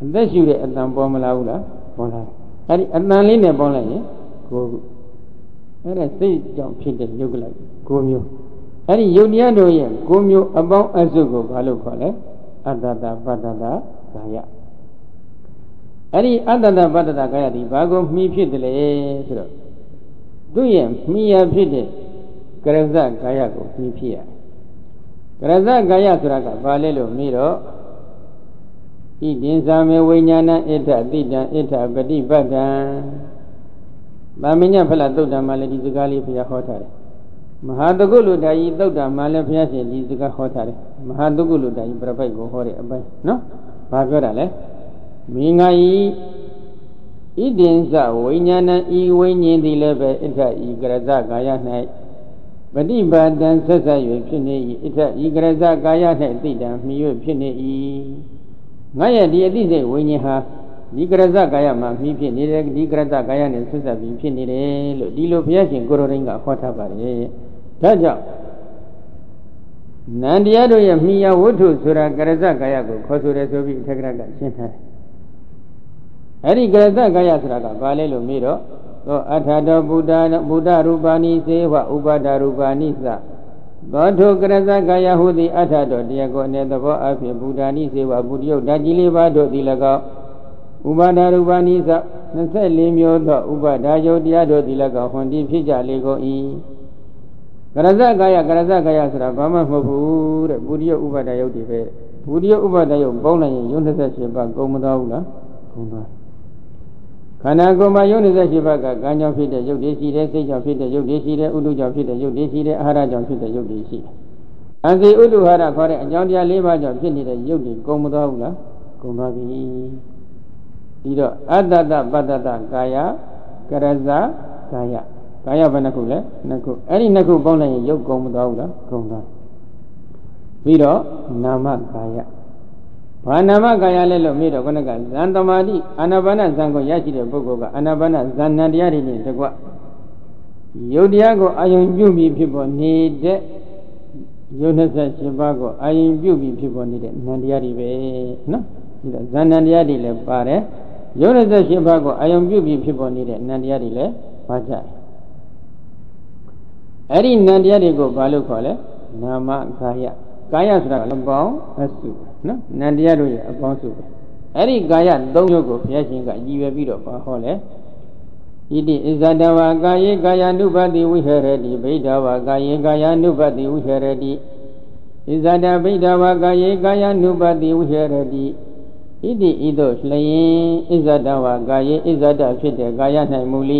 သက်ရှုတဲ့အတန်ပေါ်မလာဘူးလားပေါ်လာအဲ့ဒီအတန်လေးနဲ့ပေါင်းလိုက်ရင်ကိုယ်အဲ့ဒါစိတ်ကြောင့်ဖြစ်တဲ့ယုတ်ကလကိုမျိုးအဲ့ဒီယုတ်တရားတို့ရဲ့ကိုမျိုးအပေါင်းအစုကိုဘာလို့ခေါ်လဲအတ္တတပတ္တတကာယအဲ့ဒီအတ္တတပတ္တတကာယဒီဘာကိုမှီဖြစ်တယ်လဲဆိုတော့သူ့ရဲ့မှီရဖြစ်တဲ့ကရဇကာယကိုမှီဖြစ်ရကရဇကာယဆိုတာကဘာလဲလို့မေးတော့ဣဒင်္စာမေဝိညာဏဣဋ္ဌတိတံဣဋ္ဌပฏิပတ္တံဗာမညဖလသုတ်တံမှာလည်းဒီစကားလေးဘုရားဟောထားတယ်မဟာတကုလုတ္တယီသုတ်တံမှာလည်းဘုရားရှင်ဒီစကားဟောထားတယ်မဟာတကုလုတ္တယီပြပိုက်ကိုဟောတဲ့အပိုင်းနော်ဘာပြောတာလဲမိငါဤဣဒင်္စာဝိညာဏဤဝိညာဉ်သည်လည်းပဲဣဋ္ဌဤကရဇကာယ၌ပฏิပတ္တံဆက်ဆက်၍ဖြစ်နေ၏ဣဋ္ဌဤကရဇကာယ၌တိတံမှီ၍ဖြစ်နေ၏ငါရဲ့ဒီအသိစိတ်ဝိညာဉ်ဟာဒီကရဇကာယမှာမှီဖြစ်နေတယ်ဒီကရဇကာယနဲ့ဆက်ဆက်ပြီးဖြစ်နေတယ်လို့ဒီလိုဘုရားရှင်ကိုရိုရင်းကဟောထားပါတယ်ဒါကြောင့်နန္တရားတို့ရဲ့မှီယဝတ္ထုဆိုတာကရဇကာယကိုခေါ်ဆိုတယ်ဆိုပြီးအထက်ကကရှင်းထားတယ်အဲ့ဒီကရဇကာယဆိုတာကဘာလဲလို့မေးတော့သောအထာတောဗုဒ္ဓရူပါဏိစေဝဥပါဒရူပါဏိသသောထုကရဇကာယဟုသည်အထာတောတရားကိုအနေသဘောအဖြစ်ဗုဒ္ဓနိစေဝဗုဒ္ဓယုတ်ဓာကြီးလေးပါးတို့သည်၎င်းဥပါဒရူပါဏိသ24မျိုးသောဥပါဒယုတ်တရားတို့သည်၎င်းဟွန်ဒီဖြစ်ကြလေကုန်၏ကရဇကာယဆိုတာဘာမှမဟုတ်ဘူးတဲ့ဗုဒ္ဓယုတ်ဥပါဒယုတ်တွေပဲဗုဒ္ဓယုတ်ဥပါဒယုတ်ပေါင်းလိုက်ရင်ယုံ28ပါးကုန်မသွားဘူးလားကုန်သွားခန္ဓာကိုယ်မှာယုံ28ပါးကကံကြောင့်ဖြစ်တဲ့ယုတ်တွေရှိတယ်စိတ်ကြောင့်ဖြစ်တဲ့ယုတ်တွေရှိတယ်ဥဒုကြောင့်ဖြစ်တဲ့ယုတ်တွေရှိတယ်အာဟာရကြောင့်ဖြစ်တဲ့ယုတ်တွေရှိတယ်အံစီဥဒုဟာရခေါ်တဲ့အကြောင်းတရား၄ပါးကြောင့်ဖြစ်နေတဲ့ယုတ်တွေကုန်မသွားဘူးလားကုန်သွားပြီပြီးတော့အတ္တတပတ္တတကာယကရဇကာယဘယ်နှခုလဲနှစ်ခုအဲ့ဒီနှစ်ခုပေါင်းလိုက်ရင်ယုတ်ကုန်မသွားဘူးလားကုန်သွားပြီးတော့နာမကာယဘာနာမကာယလဲလို့မေးတော့ခொနကဇန်တမာတိအာနာပါနဇန်ကိုရရှိတဲ့ပုဂ္ဂိုလ်ကအာနာပါနဇန်နတရားတွေနဲ့တကွယုတ်တရားကိုအာယုံပြုပြီးဖြစ်ပေါ်နေတဲ့ယုတ်28ပါးကိုအာယုံပြုပြီးဖြစ်ပေါ်နေတဲ့နံတရားတွေပဲနော်ဒီတော့ဇန်နတရားတွေလည်းပါတယ်ယုတ်28ပါးကိုအာယုံပြုပြီးဖြစ်ပေါ်နေတဲ့နံတရားတွေလည်းပါကြတယ်အဲ့ဒီနံတရားတွေကိုဘာလို့ခေါ်လဲနာမကာယကာယဆိုတာအပေါင်းအစုနော်နံတရားတို့ရဲ့အပေါင်းစုပဲအဲ့ဒီကာယ၃မျိုးကိုဘုရားရှင်ကရည်ရွယ်ပြီးတော့ဟောလဲဣတိဣဇဒဝါကာယေကာယ ानु ပတိဝိဟရတိဗိဓဝါကာယေကာယ ानु ပတိဝိဟရတိဣဇဒဗိဓဝါကာယေကာယ ानु ပတိဝိဟရတိဣတိဤသို့လျင်ဣဇဒဝါကာယေဣဇဒဖြစ်တဲ့ကာယ၌မူလိ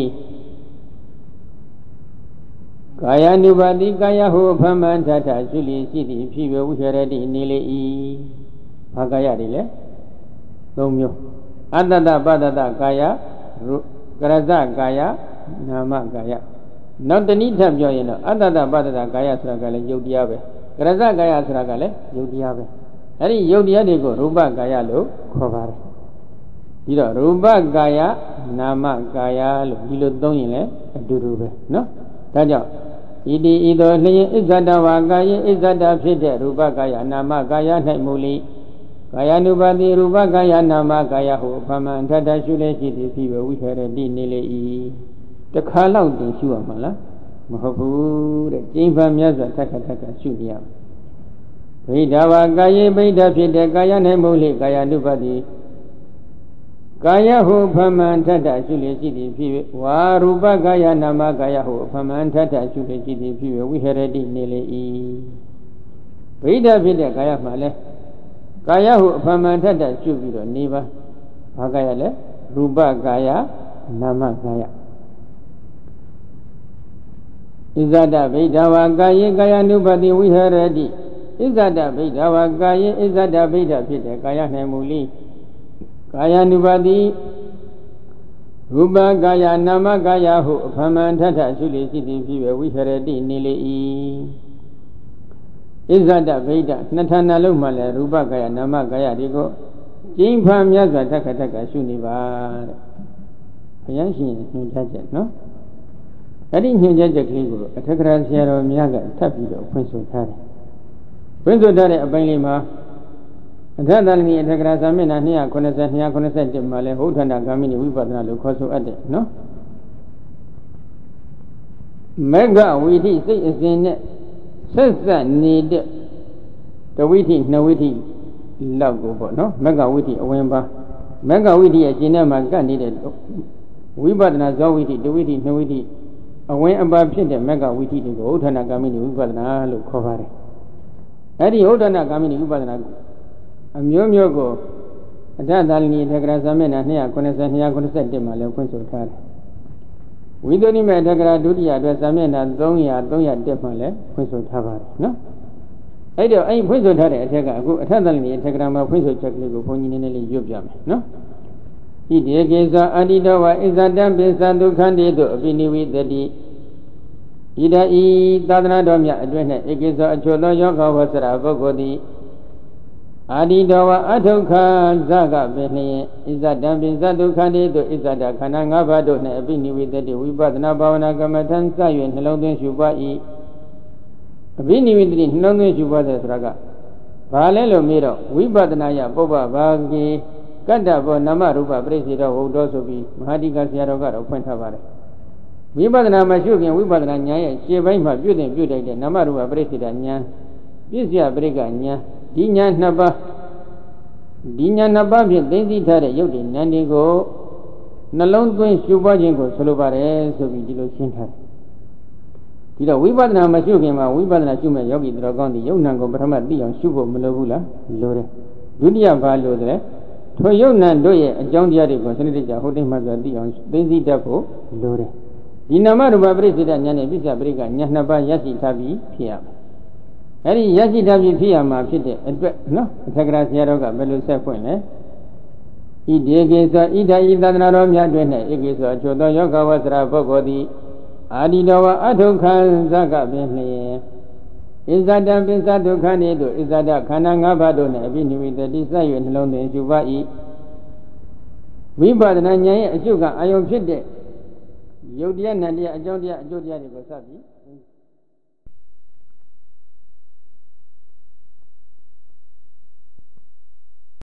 ကာယ ानु ပတိကာယဟုဖမ္မန္ထထရှိလျရှိသည်ဖြစ်ဝိဟရတိနေလေ၏ဘာကာယတွေလဲ၃မျိုးအတ္တတပတ္တတကာယကရဇကာယနာမကာယနောက်တနည်းထပ်ပြောရင်တော့အတ္တတပတ္တတကာယဆိုတာကလည်းယုတ်တရားပဲကရဇကာယဆိုတာကလည်းယုတ်တရားပဲအဲ့ဒီယုတ်တရားတွေကိုရူပကာယလို့ခေါ်ပါတယ်ဒီတော့ရူပကာယနာမကာယလို့ဒီလိုသုံးရင်လည်းအတူတူပဲနော်ဒါကြောင့်ဣတိဤသို့လျင်ဣဇဒဝါကာယေဣဇဒဖြစ်တဲ့ရူပကာယနာမကာယ၌မူလိကာယ ानु ပတိရူပကာယနာမကာယဟုဖမ္မန္ထထရှုလေရှိသည်ဖြစ်ဝိဟရတိနေလေ၏တခါလောက်တင်ရှုရမှာလားမဟုတ်ဘူးတဲ့ကျင့်ဖန်မြတ်စွာထက်ခါရှုနေရဗိဓဝါကာယေဗိဓဖြစ်တဲ့ကာယ၌မူလိကာယ ानु ပတိကာယဟုဖမ္မန္ထထရှုလေရှိသည်ဖြစ်ဝါရူပကာယနာမကာယဟုဖမ္မန္ထထရှုလေရှိသည်ဖြစ်ဝိဟရတိနေလေ၏ဗိဓဖြစ်တဲ့ကာယမှာလဲကာယဟုအဖမန်ထက်ထရှုပြီးတော့နေပါဘာကာယလဲရူပကာယနာမကာယဣဇဒဗိဓဝါကာယေကာယ ानु ပတိဝိဟရတိဣဇဒဗိဓဝါကာယေဣဇဒဗိဓဖြစ်တဲ့ကာယ၌မူလိကာယ ानु ပတိရူပကာယနာမကာယဟုအဖမန်ထက်ထရှုလေရှိသည်ဖြစ်ဝိဟရတိနေလေ၏ဣဇဒဗိဒနှစ်ဌာနလုံးမှလည်းရူပကာယနာမကာယတွေကိုကျင့်ဖန်မြတ်စွာတက္ကရှုနေပါတဲ့ဘုရားရှင်ညွှန်ကြားချက်နော်အဲ့ဒီညွှန်ကြားချက်ကလေးကိုအထက်ကရာဆရာတော်များကထပ်ပြီးတော့ဖွင့်ဆိုထားတယ်ဖွင့်ဆိုထားတဲ့အပိုင်းလေးမှာ Adadalini Integra Samina Nia Conessa Nia Conessa Male, Hutana Gamini, Wipana Lucoso Ade, no? Mega witty is in it. Says that need the witty, no witty love go, no? Mega witty, Wemba. Mega witty, a cinema gun needed. Wipana Zawitty, the witty, no witty. Away above the mega witty to go, Hutana Gamini, Wipana Lucovari. Eddie Hutana Gamini, Wipana. A Myogo, a Dadalini, the Grasamena, Nia, Conessa, Nia, Conessa, Male, Consultar. We don't even Dagra Dudia, Drasamena, Donia, Defale, Consultavar, no? I do, I Consultar, a Tadalini, a Tegrama, Consul Chakligo, Poninelli, Jubjam, no? He against Adidawa is a damn Sandu Candido, Bini with the D. Ida E. Dadana Domia, Adrena, against a Cholo Yoga was a Bogodi. Adidawa Atoka Zaga Bene is a dumping Zadukandi is a Kananga Bado Bini with the Wibadna Bawana Gamatan Sayu and Helondon Shubai Bini with the Helondon Shuba Raga Parallelo Miro, Wibadnaya Boba Bagi Kandabo Namaruba President Odosobi Mahadika Siaroga of Puentavare Wibadna Mashuki and Wibadna Nya, Shevima Beauty Beauty, Namaruba President Nya, Bizia Briganya. Dinya Naba Daisy Tare, Yodi, Nandigo, Nalon going Shubajingo, Solubare, so we did Shinta. Did a Wibadna Mashukima, Wibadna Shuma Yogi Dragon, the Yonango Brahma, Dion Shubo Mulavula, Lore, Dudia Valore, Toyona Doye, a John Diari, Senator holding Mother Dion, Daisy Dapo, Lore. Dinamaru President Yana Visa Briga, Yanaba Yasi Tabi, Pia. Any Yasi W. Piama Pite, no, Sagra Sierra, Belu Sepone. He digs Ida Idanaromia Dwene, Igis, Chodo Yoga was Rabogodi, Adidawa Atokan Zaga Bene. Is that damn Pinsatu Canido, is that a Kananga Badone, Bini with the desire in London Shubai? We bought an Anya, Sugar, I am Pite. Yodian and Jodia Gosabi.